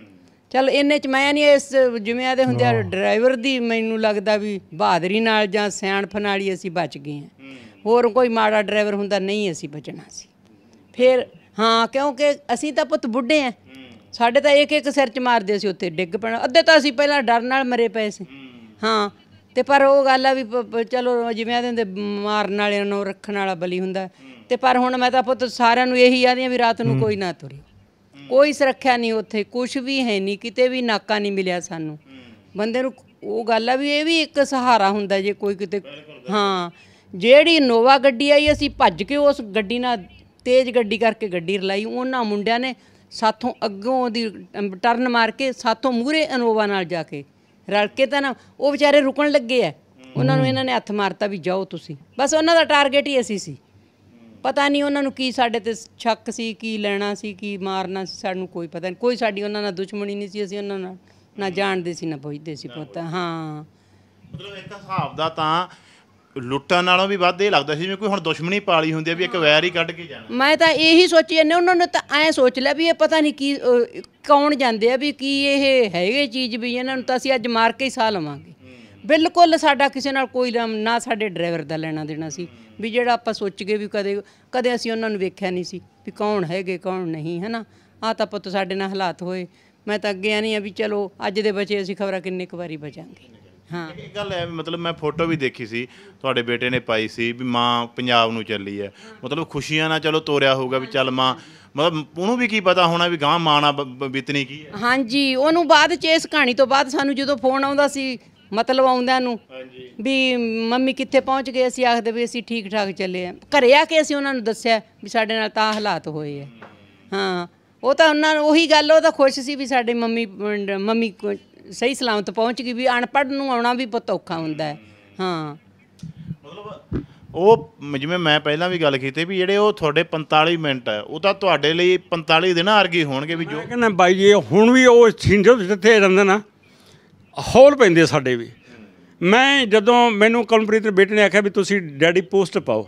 ਚੱਲ ਇੰਨੇ 'ਚ ਮੈਂ ਨਹੀਂ ਇਸ ਜਿਵੇਂ ਆਦੇ ਹੁੰਦੇ ਆ ਡਰਾਈਵਰ ਦੀ ਮੈਨੂੰ ਲੱਗਦਾ ਵੀ ਬਹਾਦਰੀ ਨਾਲ ਜਾਂ ਸਿਆਣਪ ਨਾਲ ਹੀ ਅਸੀਂ ਬਚ ਗਏ ਹਾਂ। ਹੋਰ ਕੋਈ ਮਾੜਾ ਡਰਾਈਵਰ ਹੁੰਦਾ ਨਹੀਂ ਅਸੀਂ ਬਚਣਾ ਸੀ। ਫਿਰ ਹਾਂ, ਕਿਉਂਕਿ ਅਸੀਂ ਤਾਂ ਪੁੱਤ ਬੁੱਢੇ ਹਾਂ, ਸਾਡੇ ਤਾਂ ਇੱਕ ਸਿਰ 'ਚ ਮਾਰਦੇ ਸੀ, ਉੱਥੇ ਡਿੱਗ ਪੈਣਾ। ਅੱਧੇ ਤਾਂ ਅਸੀਂ ਪਹਿਲਾਂ ਡਰ ਨਾਲ ਮਰੇ ਪਏ ਸੀ। ਹਾਂ, ਅਤੇ ਪਰ ਉਹ ਗੱਲ ਆ ਵੀ ਚਲੋ ਜਿਵੇਂ ਆਦੇ ਹੁੰਦੇ ਮਾਰਨ ਵਾਲਿਆਂ ਨੂੰ ਰੱਖਣ ਵਾਲਾ ਬਲੀ ਹੁੰਦਾ। ਅਤੇ ਪਰ ਹੁਣ ਮੈਂ ਤਾਂ ਪੁੱਤ ਸਾਰਿਆਂ ਨੂੰ ਇਹੀ ਆਖਦੀ ਹਾਂ ਵੀ ਰਾਤ ਨੂੰ ਕੋਈ ਨਾ ਤੁਰੇ, ਕੋਈ ਸੁਰੱਖਿਆ ਨਹੀਂ ਉੱਥੇ, ਕੁਛ ਵੀ ਹੈ ਨਹੀਂ, ਕਿਤੇ ਵੀ ਨਾਕਾ ਨਹੀਂ ਮਿਲਿਆ ਸਾਨੂੰ ਬੰਦੇ ਨੂੰ। ਉਹ ਗੱਲ ਆ ਵੀ ਇਹ ਵੀ ਇੱਕ ਸਹਾਰਾ ਹੁੰਦਾ ਜੇ ਕੋਈ ਕਿਤੇ। ਹਾਂ, ਜਿਹੜੀ ਇਨੋਵਾ ਗੱਡੀ ਆਈ ਅਸੀਂ ਭੱਜ ਕੇ ਉਸ ਗੱਡੀ ਨਾਲ ਤੇਜ਼ ਗੱਡੀ ਕਰਕੇ ਗੱਡੀ ਰਲਾਈ। ਉਹਨਾਂ ਮੁੰਡਿਆਂ ਨੇ ਸਾਥੋਂ ਅੱਗੋਂ ਦੀ ਟਰਨ ਮਾਰ ਕੇ ਸਾਥੋਂ ਮੂਹਰੇ ਇਨੋਵਾ ਨਾਲ ਜਾ ਕੇ ਰਲ ਕੇ ਤਾਂ ਨਾ ਉਹ ਵਿਚਾਰੇ ਰੁਕਣ ਲੱਗੇ ਆ। ਉਹਨਾਂ ਨੂੰ ਇਹਨਾਂ ਨੇ ਹੱਥ ਮਾਰਤਾ ਵੀ ਜਾਓ ਤੁਸੀਂ, ਬਸ ਉਹਨਾਂ ਦਾ ਟਾਰਗੇਟ ਹੀ ਅਸੀਂ ਸੀ। ਪਤਾ ਨਹੀਂ ਉਹਨਾਂ ਨੂੰ ਕੀ ਸਾਡੇ 'ਤੇ ਸ਼ੱਕ ਸੀ, ਕੀ ਲੈਣਾ ਸੀ, ਕੀ ਮਾਰਨਾ ਸੀ, ਸਾਨੂੰ ਕੋਈ ਪਤਾ ਨਹੀਂ। ਕੋਈ ਸਾਡੀ ਉਹਨਾਂ ਨਾਲ ਦੁਸ਼ਮਣੀ ਨਹੀਂ ਸੀ, ਅਸੀਂ ਉਹਨਾਂ ਨਾਲ ਨਾ ਜਾਣਦੇ ਸੀ ਨਾ ਪੁੱਛਦੇ ਸੀ ਪੁੱਤ। ਹਾਂ, ਮਤਲਬ ਇੱਕ ਹਿਸਾਬ ਦਾ ਤਾਂ ਲੁੱਟਣ ਨਾਲੋਂ ਵੀ ਵੱਧ ਇਹ ਲੱਗਦਾ ਸੀ ਜਿਵੇਂ ਕੋਈ ਹੁਣ ਦੁਸ਼ਮਣੀ ਪਾਲੀ ਹੁੰਦੀ ਹੈ ਵੀ ਇੱਕ ਵੈਰ ਹੀ ਕੱਢ ਕੇ ਜਾਣਾ। ਮੈਂ ਤਾਂ ਇਹੀ ਸੋਚੀ ਜਾਂਦੇ, ਉਹਨਾਂ ਨੇ ਤਾਂ ਐਂ ਸੋਚ ਲਿਆ ਵੀ ਇਹ ਪਤਾ ਨਹੀਂ ਕੀ ਕੌਣ ਜਾਂਦੇ ਆ, ਵੀ ਕੀ ਇਹ ਹੈਗੇ ਚੀਜ਼ ਵੀ ਇਹਨਾਂ ਨੂੰ ਤਾਂ ਅਸੀਂ ਅੱਜ ਮਾਰ ਕੇ ਹੀ ਸਾਹ ਲਵਾਂਗੇ। ਬਿਲਕੁਲ ਸਾਡਾ ਕਿਸੇ ਨਾਲ ਕੋਈ ਨਾ ਸਾਡੇ ਡਰਾਈਵਰ ਦਾ ਲੈਣਾ ਦੇਣਾ ਸੀ, ਵੀ ਜਿਹੜਾ ਆਪਾਂ ਸੋਚ ਗਏ ਵੀ ਕਦੇ ਅਸੀਂ ਉਹਨਾਂ ਨੂੰ ਵੇਖਿਆ ਨਹੀਂ ਸੀ ਵੀ ਕੌਣ ਹੈਗੇ ਕੌਣ ਨਹੀਂ, ਹੈ ਨਾ। ਆਹ ਤਾਂ ਪੁੱਤ ਸਾਡੇ ਨਾਲ ਹਾਲਾਤ ਹੋਏ। ਮੈਂ ਤਾਂ ਅੱਗੇ ਆਨੀ ਆ ਵੀ ਚਲੋ ਅੱਜ ਦੇ ਬਚੇ ਅਸੀਂ ਖਬਰਾਂ ਕਿੰਨੇ ਕੁ ਵਾਰੀ ਬਚਾਂਗੇ। ਹਾਂ, ਇਹ ਗੱਲ ਹੈ ਮਤਲਬ ਮੈਂ ਫੋਟੋ ਵੀ ਦੇਖੀ ਸੀ ਤੁਹਾਡੇ ਬੇਟੇ ਨੇ ਪਾਈ ਸੀ ਵੀ ਮਾਂ ਪੰਜਾਬ ਨੂੰ ਚੱਲੀ ਹੈ, ਮਤਲਬ ਖੁਸ਼ੀਆਂ ਨਾਲ ਚਲੋ ਤੋਰਿਆ ਹੋਊਗਾ ਵੀ ਚੱਲ ਮਾਂ, ਮਤਲਬ ਉਹਨੂੰ ਵੀ ਕੀ ਪਤਾ ਹੋਣਾ ਵੀ ਗਾਂ ਮਾਂ ਨਾਲ ਬੀਤਣੀ ਕੀ ਹੈ। ਹਾਂਜੀ, ਉਹਨੂੰ ਬਾਅਦ 'ਚ ਇਸ ਕਹਾਣੀ ਤੋਂ ਬਾਅਦ ਸਾਨੂੰ ਜਦੋਂ ਫੋਨ ਆਉਂਦਾ ਸੀ ਮਤਲਬ ਆਉਂਦਿਆਂ ਨੂੰ ਵੀ ਮੰਮੀ ਕਿੱਥੇ ਪਹੁੰਚ ਗਏ, ਅਸੀਂ ਆਖਦੇ ਵੀ ਅਸੀਂ ਠੀਕ ਠਾਕ ਚੱਲੇ ਆ। ਘਰੇ ਆ ਕੇ ਅਸੀਂ ਉਹਨਾਂ ਨੂੰ ਦੱਸਿਆ ਵੀ ਸਾਡੇ ਨਾਲ ਤਾਂ ਹਾਲਾਤ ਹੋਏ ਆ। ਹਾਂ, ਉਹ ਤਾਂ ਉਹਨਾਂ ਨੂੰ ਉਹੀ ਗੱਲ, ਉਹ ਤਾਂ ਖੁਸ਼ ਸੀ ਵੀ ਸਾਡੇ ਮੰਮੀ ਸਹੀ ਸਲਾਮਤ ਪਹੁੰਚ ਗਈ। ਵੀ ਅਨਪੜ੍ਹ ਨੂੰ ਆਉਣਾ ਵੀ ਬਹੁਤ ਔਖਾ ਹੁੰਦਾ ਹੈ। ਹਾਂ, ਮਤਲਬ ਉਹ ਜਿਵੇਂ ਮੈਂ ਪਹਿਲਾਂ ਵੀ ਗੱਲ ਕੀਤੀ ਵੀ ਜਿਹੜੇ ਉਹ ਤੁਹਾਡੇ 45 ਮਿੰਟ ਹੈ ਉਹ ਤਾਂ ਤੁਹਾਡੇ ਲਈ 45 ਦਿਨਾਂ ਵਰਗੇ ਹੋਣਗੇ। ਵੀ ਜੋ ਕਹਿੰਦਾ ਬਾਈ ਜੀ ਹੁਣ ਵੀ ਉਹ ਸਿੰਜੋ ਜਿੱਥੇ ਰਹਿੰਦੇ ਨਾ ਹੌਲ ਪੈਂਦੇ ਸਾਡੇ ਵੀ। ਮੈਂ ਜਦੋਂ ਮੈਨੂੰ ਕਮਲਪ੍ਰੀਤ ਦੇ ਬੇਟੇ ਨੇ ਆਖਿਆ ਵੀ ਤੁਸੀਂ ਡੈਡੀ ਪੋਸਟ ਪਾਓ,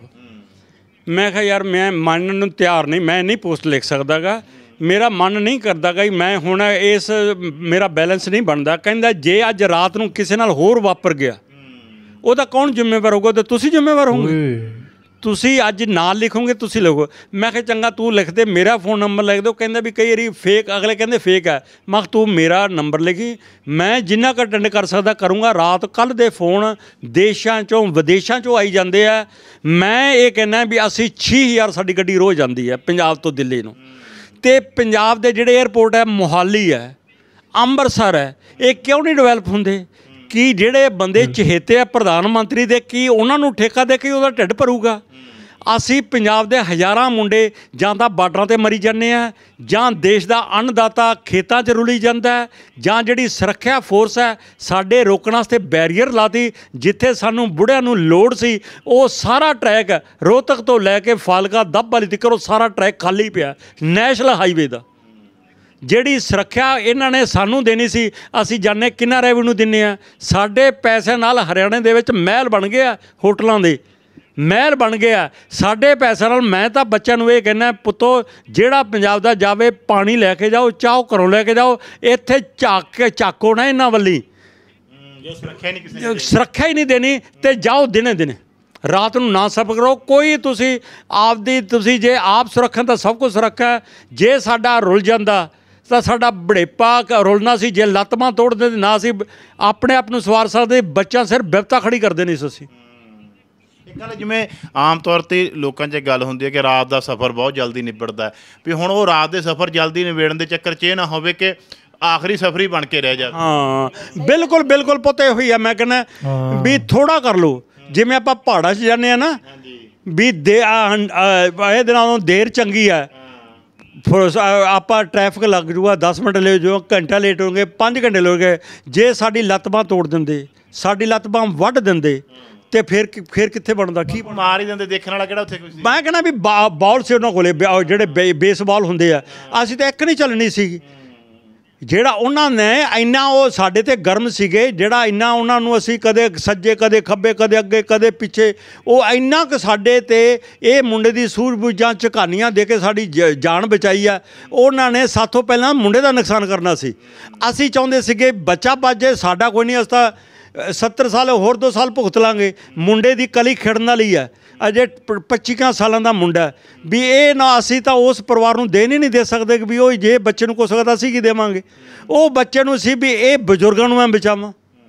ਮੈਂ ਕਿਹਾ ਯਾਰ ਮੈਂ ਮੰਨਣ ਨੂੰ ਤਿਆਰ ਨਹੀਂ, ਮੈਂ ਨਹੀਂ ਪੋਸਟ ਲਿਖ ਸਕਦਾ ਗਾ, ਮੇਰਾ ਮਨ ਨਹੀਂ ਕਰਦਾ ਗਾ, ਮੈਂ ਹੁਣ ਮੇਰਾ ਬੈਲੈਂਸ ਨਹੀਂ ਬਣਦਾ। ਕਹਿੰਦਾ ਜੇ ਅੱਜ ਰਾਤ ਨੂੰ ਕਿਸੇ ਨਾਲ ਹੋਰ ਵਾਪਰ ਗਿਆ ਉਹਦਾ ਕੌਣ ਜ਼ਿੰਮੇਵਾਰ ਹੋਊਗਾ? ਤੇ ਤੁਸੀਂ ਜ਼ਿੰਮੇਵਾਰ ਹੋਵੋਗੇ। ਤੁਸੀਂ ਅੱਜ ਨਾਂ ਲਿਖੋਗੇ, ਤੁਸੀਂ ਲਿਖੋ। ਮੈਂ ਕਿਹਾ ਚੰਗਾ ਤੂੰ ਲਿਖ ਦੇ, ਮੇਰਾ ਫ਼ੋਨ ਨੰਬਰ ਲਿਖ ਦਿਓ। ਕਹਿੰਦਾ ਵੀ ਕਈ ਵਾਰੀ ਫੇਕ, ਅਗਲੇ ਕਹਿੰਦੇ ਫੇਕ ਹੈ। ਮੈਂ ਕਿਹਾ ਤੂੰ ਮੇਰਾ ਨੰਬਰ ਲਿਖੀ, ਮੈਂ ਜਿੰਨਾ ਕੁ ਅਟੈਂਡ ਕਰ ਸਕਦਾ ਕਰੂੰਗਾ। ਰਾਤ ਕੱਲ੍ਹ ਦੇ ਫ਼ੋਨ ਦੇਸ਼ਾਂ 'ਚੋਂ ਵਿਦੇਸ਼ਾਂ 'ਚੋਂ ਆਈ ਜਾਂਦੇ ਆ। ਮੈਂ ਇਹ ਕਹਿੰਦਾ ਵੀ ਅਸੀਂ 6000 ਸਾਡੀ ਗੱਡੀ ਰੋਜ਼ ਜਾਂਦੀ ਹੈ ਪੰਜਾਬ ਤੋਂ ਦਿੱਲੀ ਨੂੰ। ਅਤੇ ਪੰਜਾਬ ਦੇ ਜਿਹੜੇ ਏਅਰਪੋਰਟ ਹੈ, ਮੋਹਾਲੀ ਹੈ, ਅੰਮ੍ਰਿਤਸਰ ਹੈ, ਇਹ ਕਿਉਂ ਨਹੀਂ ਡਿਵੈਲਪ ਹੁੰਦੇ? ਕਿ ਜਿਹੜੇ ਬੰਦੇ ਚਹੇਤੇ ਆ ਪ੍ਰਧਾਨ ਮੰਤਰੀ ਦੇ, ਕੀ ਉਹਨਾਂ ਨੂੰ ਠੇਕਾ ਦੇ ਕੇ ਉਹਦਾ ਢਿੱਡ ਭਰੂਗਾ? ਅਸੀਂ ਪੰਜਾਬ ਦੇ ਹਜ਼ਾਰਾਂ ਮੁੰਡੇ ਜਾਂ ਤਾਂ ਬਾਰਡਰਾਂ 'ਤੇ ਮਰੀ ਜਾਂਦੇ ਆ, ਜਾਂ ਦੇਸ਼ ਦਾ ਅੰਨਦਾਤਾ ਖੇਤਾਂ 'ਚ ਰੁਲੀ ਜਾਂਦਾ, ਜਾਂ ਜਿਹੜੀ ਸੁਰੱਖਿਆ ਫੋਰਸ ਹੈ ਸਾਡੇ ਰੋਕਣ ਵਾਸਤੇ ਬੈਰੀਅਰ ਲਾਤੀ। ਜਿੱਥੇ ਸਾਨੂੰ ਬੁੜਿਆਂ ਨੂੰ ਲੋੜ ਸੀ, ਉਹ ਸਾਰਾ ਟਰੈਕ ਰੋਹਤਕ ਤੋਂ ਲੈ ਕੇ ਫਾਲਕਾ ਦੱਬ ਵਾਲੀ ਤੱਕ ਉਹ ਸਾਰਾ ਟਰੈਕ ਖਾਲੀ ਪਿਆ ਨੈਸ਼ਨਲ ਹਾਈਵੇ ਦਾ। ਜਿਹੜੀ ਸੁਰੱਖਿਆ ਇਹਨਾਂ ਨੇ ਸਾਨੂੰ ਦੇਣੀ ਸੀ, ਅਸੀਂ ਜਾਣੇ ਕਿੰਨਾ ਰੈਵਨਿਊ ਦਿੰਦੇ ਆ। ਸਾਡੇ ਪੈਸੇ ਨਾਲ ਹਰਿਆਣੇ ਦੇ ਵਿੱਚ ਮਹਿਲ ਬਣ ਗਏ ਆ, ਹੋਟਲਾਂ ਦੇ ਮਹਿਲ ਬਣ ਗਏ ਆ ਸਾਡੇ ਪੈਸੇ ਨਾਲ। ਮੈਂ ਤਾਂ ਬੱਚਿਆਂ ਨੂੰ ਇਹ ਕਹਿੰਦਾ, ਪੁੱਤੋ ਜਿਹੜਾ ਪੰਜਾਬ ਦਾ ਜਾਵੇ ਪਾਣੀ ਲੈ ਕੇ ਜਾਓ, ਚਾਹੋ ਘਰੋਂ ਲੈ ਕੇ ਜਾਓ, ਇੱਥੇ ਝਾਕੋ ਨਾ ਇਹਨਾਂ ਵੱਲੀ। ਸੁਰੱਖਿਆ ਹੀ ਨਹੀਂ ਦੇਣੀ ਤੇ ਜਾਓ ਦਿਨੇ ਦਿਨੇ, ਰਾਤ ਨੂੰ ਨਾ ਸਫਰ ਕਰੋ। ਕੋਈ ਤੁਸੀਂ ਆਪਦੀ, ਤੁਸੀਂ ਜੇ ਆਪ ਸੁਰੱਖਿਆ ਤਾਂ ਸਭ ਕੁਝ ਸੁਰੱਖਿਆ। ਜੇ ਸਾਡਾ ਰੁਲ ਜਾਂਦਾ ਤਾਂ ਸਾਡਾ ਬੜੇਪਾ ਰੁਲਣਾ ਸੀ। ਜੇ ਲੱਤ ਬਾਂਹ ਤੋੜ ਦਿੰਦੇ ਨਾ ਅਸੀਂ ਆਪਣੇ ਆਪ ਨੂੰ ਸਵਾਰ ਸਕਦੇ, ਬੱਚਾ ਸਿਰ ਬਿਪਤਾ ਖੜੀ ਕਰਦੇ ਨਹੀਂ ਸੀ ਅਸੀਂ। ਇੱਕ ਗੱਲ ਜਿਵੇਂ ਆਮ ਤੌਰ 'ਤੇ ਲੋਕਾਂ 'ਚ ਗੱਲ ਹੁੰਦੀ ਹੈ ਕਿ ਰਾਤ ਦਾ ਸਫ਼ਰ ਬਹੁਤ ਜਲਦੀ ਨਿਬੜਦਾ, ਵੀ ਹੁਣ ਉਹ ਰਾਤ ਦੇ ਸਫ਼ਰ ਜਲਦੀ ਨਿਬੇੜਨ ਦੇ ਚੱਕਰ 'ਚ ਇਹ ਨਾ ਹੋਵੇ ਕਿ ਆਖਰੀ ਸਫ਼ਰੀ ਬਣ ਕੇ ਰਹਿ ਜਾਵੇ। ਹਾਂ ਬਿਲਕੁਲ ਬਿਲਕੁਲ ਪੁੱਤ ਇਹੋ ਹੀ ਆ। ਮੈਂ ਕਹਿੰਦਾ ਵੀ ਥੋੜ੍ਹਾ ਕਰ ਲਓ। ਜਿਵੇਂ ਆਪਾਂ ਪਹਾੜਾਂ 'ਚ ਜਾਂਦੇ ਹਾਂ ਨਾ, ਵੀ ਇਹ ਦਿਨਾਂ ਨੂੰ ਦੇਰ ਚੰਗੀ ਹੈ। ਆਪਾਂ ਟ੍ਰੈਫਿਕ ਲੱਗ ਜੂਗਾ, 10 ਮਿੰਟ ਲੈ ਜਾਓ, ਘੰਟਾ ਲੇਟ ਹੋਗੇ, 5 ਘੰਟੇ ਲੇਟ ਗਏ। ਜੇ ਸਾਡੀ ਲੱਤ ਬਾਂਹ ਤੋੜ ਦਿੰਦੇ, ਸਾਡੀ ਲੱਤ ਬਾਂਹ ਵੱਢ ਦਿੰਦੇ, ਤੇ ਫਿਰ ਕਿੱਥੇ ਬਣਦਾ? ਕੀ ਮਾਰ ਹੀ ਦਿੰਦੇ। ਦੇਖਣ ਵਾਲਾ ਕਿਹੜਾ ਉੱਥੇ ਕੋਈ ਸੀ? ਮੈਂ ਕਹਿੰਦਾ ਵੀ ਬਾਲ ਸੀ ਉਹਨਾਂ ਕੋਲੇ, ਜਿਹੜੇ ਬੇਸਬਾਲ ਹੁੰਦੇ ਆ। ਅਸੀਂ ਤਾਂ ਇੱਕ ਨਹੀਂ ਚੱਲਣੀ ਸੀ। ਜਿਹੜਾ ਉਹਨਾਂ ਨੇ ਇੰਨਾ, ਉਹ ਸਾਡੇ 'ਤੇ ਗਰਮ ਸੀਗੇ, ਜਿਹੜਾ ਇੰਨਾ ਉਹਨਾਂ ਨੂੰ ਅਸੀਂ ਕਦੇ ਸੱਜੇ ਕਦੇ ਖੱਬੇ, ਕਦੇ ਅੱਗੇ ਕਦੇ ਪਿੱਛੇ, ਉਹ ਇੰਨਾ ਕੁ ਸਾਡੇ 'ਤੇ ਇਹ ਮੁੰਡੇ ਦੀ ਸੂਝ-ਬੂਝਾਂ ਝਕਾਨੀਆਂ ਦੇ ਕੇ ਸਾਡੀ ਜਾਨ ਬਚਾਈ ਆ। ਉਹਨਾਂ ਨੇ ਸਾਥੋਂ ਪਹਿਲਾਂ ਮੁੰਡੇ ਦਾ ਨੁਕਸਾਨ ਕਰਨਾ ਸੀ। ਅਸੀਂ ਚਾਹੁੰਦੇ ਸੀਗੇ ਬੱਚਾ ਬਚ ਜਾਏ, ਸਾਡਾ ਕੋਈ ਨਹੀਂ, ਅਸੀਂ ਤਾਂ 70 ਸਾਲ ਹੋਰ 2 ਸਾਲ ਭੁਗਤ ਲਾਂਗੇ। ਮੁੰਡੇ ਦੀ ਕਲੀ ਖਿੜਨ ਵਾਲੀ ਹੈ, ਅਜੇ 25 ਸਾਲਾਂ ਦਾ ਮੁੰਡਾ, ਵੀ ਇਹ ਨਾ ਅਸੀਂ ਤਾਂ ਉਸ ਪਰਿਵਾਰ ਨੂੰ ਦੇਣ ਹੀ ਨਹੀਂ ਦੇ ਸਕਦੇ ਕਿ ਵੀ ਉਹ ਜੇ ਬੱਚੇ ਨੂੰ ਕੁਛ ਸਕਦਾ ਅਸੀਂ ਕੀ ਦੇਵਾਂਗੇ। ਉਹ ਬੱਚੇ ਨੂੰ ਸੀ ਵੀ ਇਹ ਬਜ਼ੁਰਗਾਂ ਨੂੰ ਮੈਂ ਬਚਾਵਾਂ।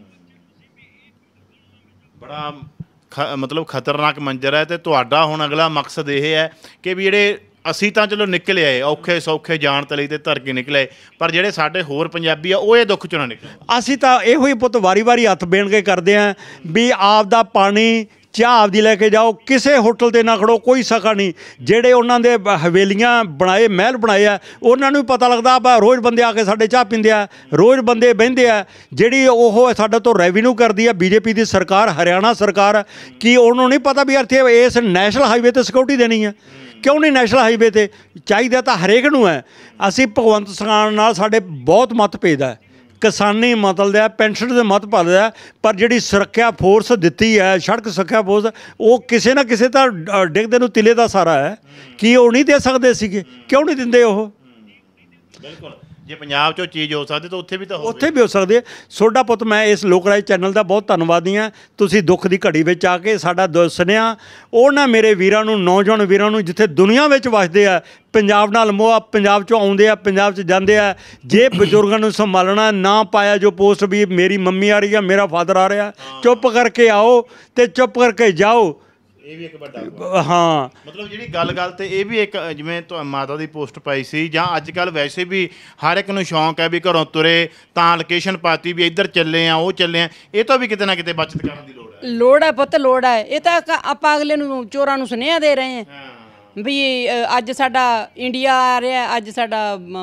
ਬੜਾ ਮਤਲਬ ਖਤਰਨਾਕ ਮੰਜ਼ਰ ਹੈ। ਤੇ ਤੁਹਾਡਾ ਹੁਣ ਅਗਲਾ ਮਕਸਦ ਇਹ ਹੈ ਕਿ ਵੀ ਜਿਹੜੇ ਅਸੀਂ ਤਾਂ ਚਲੋ ਨਿਕਲ ਆਏ, ਔਖੇ ਸੌਖੇ ਜਾਣ ਤਲੀ ਤੇ ਧਰ ਕੇ ਨਿਕਲੇ, ਪਰ ਜਿਹੜੇ ਸਾਡੇ ਹੋਰ ਪੰਜਾਬੀ ਆ ਉਹ ਇਹ ਦੁੱਖ ਚੋਂ ਨਾ ਨਿਕਲੇ। ਅਸੀਂ ਤਾਂ ਇਹੋ ਹੀ ਪੁੱਤ ਵਾਰੀ ਹੱਥ ਬੇਣ ਕੇ ਕਰਦੇ ਹਾਂ ਵੀ ਆਪ ਦਾ ਪਾਣੀ ਚਾਹ ਆਪਦੀ ਲੈ ਕੇ ਜਾਓ, ਕਿਸੇ ਹੋਟਲ 'ਤੇ ਨਾ ਖੜੋ, ਕੋਈ ਸਕਾ ਨਹੀਂ। ਜਿਹੜੇ ਉਹਨਾਂ ਦੇ ਹਵੇਲੀਆਂ ਬਣਾਏ, ਮਹਿਲ ਬਣਾਏ ਆ, ਉਹਨਾਂ ਨੂੰ ਵੀ ਪਤਾ ਲੱਗਦਾ ਬਾ ਰੋਜ਼ ਬੰਦੇ ਆ ਕੇ ਸਾਡੇ ਚਾਹ ਪੀਂਦੇ ਆ, ਰੋਜ਼ ਬੰਦੇ ਬਹਿੰਦੇ ਆ। ਜਿਹੜੀ ਉਹ ਸਾਡੇ ਤੋਂ ਰੈਵਨਿਊ ਕਰਦੀ ਆ ਬੀਜੇਪੀ ਦੀ ਸਰਕਾਰ, ਹਰਿਆਣਾ ਸਰਕਾਰ, ਕੀ ਉਹਨੂੰ ਨਹੀਂ ਪਤਾ ਵੀ ਇੱਥੇ ਇਸ ਨੈਸ਼ਨਲ ਹਾਈਵੇ 'ਤੇ ਸਿਕਿਉਰਿਟੀ ਦੇਣੀ ਆ? ਕਿਉਂ ਨਹੀਂ ਨੈਸ਼ਨਲ ਹਾਈਵੇ 'ਤੇ? ਚਾਹੀਦਾ ਤਾਂ ਹਰੇਕ ਨੂੰ ਹੈ। ਅਸੀਂ ਭਗਵੰਤ ਮਾਨ ਨਾਲ ਸਾਡੇ ਬਹੁਤ ਮਤਭੇਦ ਹੈ। ਕਿਸਾਨੀ ਮਤਲਬ ਹੈ, ਪੈਨਸ਼ਨ ਦੇ ਮਤਭੇਦ ਹੈ, ਪਰ ਜਿਹੜੀ ਸੁਰੱਖਿਆ ਫੋਰਸ ਦਿੱਤੀ ਹੈ, ਸੜਕ ਸੁਰੱਖਿਆ ਫੋਰਸ, ਉਹ ਕਿਸੇ ਨਾ ਕਿਸੇ ਤਾਂ ਡਿੱਗਦੇ ਨੂੰ ਤਿਲੇ ਦਾ ਸਾਰਾ ਹੈ। ਕੀ ਉਹ ਨਹੀਂ ਦੇ ਸਕਦੇ ਸੀਗੇ? ਕਿਉਂ ਨਹੀਂ ਦਿੰਦੇ ਉਹ? ਬਿਲਕੁਲ, ਜੇ ਪੰਜਾਬ 'ਚੋਂ ਚੀਜ਼ ਹੋ ਸਕਦੀ ਤਾਂ ਉੱਥੇ ਵੀ ਤਾਂ ਉੱਥੇ ਵੀ ਹੋ ਸਕਦੀ ਹੈ। ਤੁਹਾਡਾ ਪੁੱਤ ਮੈਂ ਇਸ ਲੋਕ ਰਾਜ ਚੈਨਲ ਦਾ ਬਹੁਤ ਧੰਨਵਾਦੀ ਹਾਂ। ਤੁਸੀਂ ਦੁੱਖ ਦੀ ਘੜੀ ਵਿੱਚ ਆ ਕੇ ਸਾਡਾ ਸੁਣਿਆ। ਉਹਨਾਂ ਮੇਰੇ ਵੀਰਾਂ ਨੂੰ, ਨੌਜਵਾਨ ਵੀਰਾਂ ਨੂੰ, ਜਿੱਥੇ ਦੁਨੀਆ ਵਿੱਚ ਵੱਸਦੇ ਆ, ਪੰਜਾਬ ਨਾਲ ਮੋਹ, ਪੰਜਾਬ 'ਚੋਂ ਆਉਂਦੇ ਆ, ਪੰਜਾਬ 'ਚ ਜਾਂਦੇ ਆ, ਜੇ ਬਜ਼ੁਰਗਾਂ ਨੂੰ ਸੰਭਾਲਣਾ ਨਾ ਪਾਇਆ ਜੋ ਪੋਸਟ ਵੀ ਮੇਰੀ ਮੰਮੀ ਆ ਰਹੀ ਆ, ਮੇਰਾ ਫਾਦਰ ਆ ਰਿਹਾ, ਚੁੱਪ ਕਰਕੇ ਆਓ ਤੇ ਚੁੱਪ ਕਰਕੇ ਜਾਓ। ਇਹ ਵੀ ਇੱਕ ਵੱਡਾ ਹਾਂ, ਮਤਲਬ ਜਿਹੜੀ ਗੱਲ ਤੇ ਇਹ ਵੀ ਇੱਕ, ਜਿਵੇਂ ਮਾਤਾ ਦੀ ਪੋਸਟ ਪਾਈ ਸੀ, ਜਾਂ ਅੱਜ ਕੱਲ੍ਹ ਵੈਸੇ ਵੀ ਹਰ ਇੱਕ ਨੂੰ ਸ਼ੌਂਕ ਹੈ ਵੀ ਘਰੋਂ ਤੁਰੇ ਤਾਂ ਲੋਕੇਸ਼ਨ ਪਾਤੀ ਵੀ ਇੱਧਰ ਚੱਲੇ ਆ, ਉਹ ਚੱਲੇ ਆ, ਇਹ ਤੋਂ ਵੀ ਕਿਤੇ ਨਾ ਕਿਤੇ ਬਚਤ ਕਰਨ ਦੀ ਲੋੜ ਹੈ ਪੁੱਤ, ਲੋੜ ਹੈ। ਇਹ ਤਾਂ ਆਪਾਂ ਅਗਲੇ ਨੂੰ ਚੋਰਾਂ ਨੂੰ ਸੁਨੇਹਾ ਦੇ ਰਹੇ ਹਾਂ ਵੀ ਅੱਜ ਸਾਡਾ ਇੰਡੀਆ ਆ ਰਿਹਾ, ਅੱਜ ਸਾਡਾ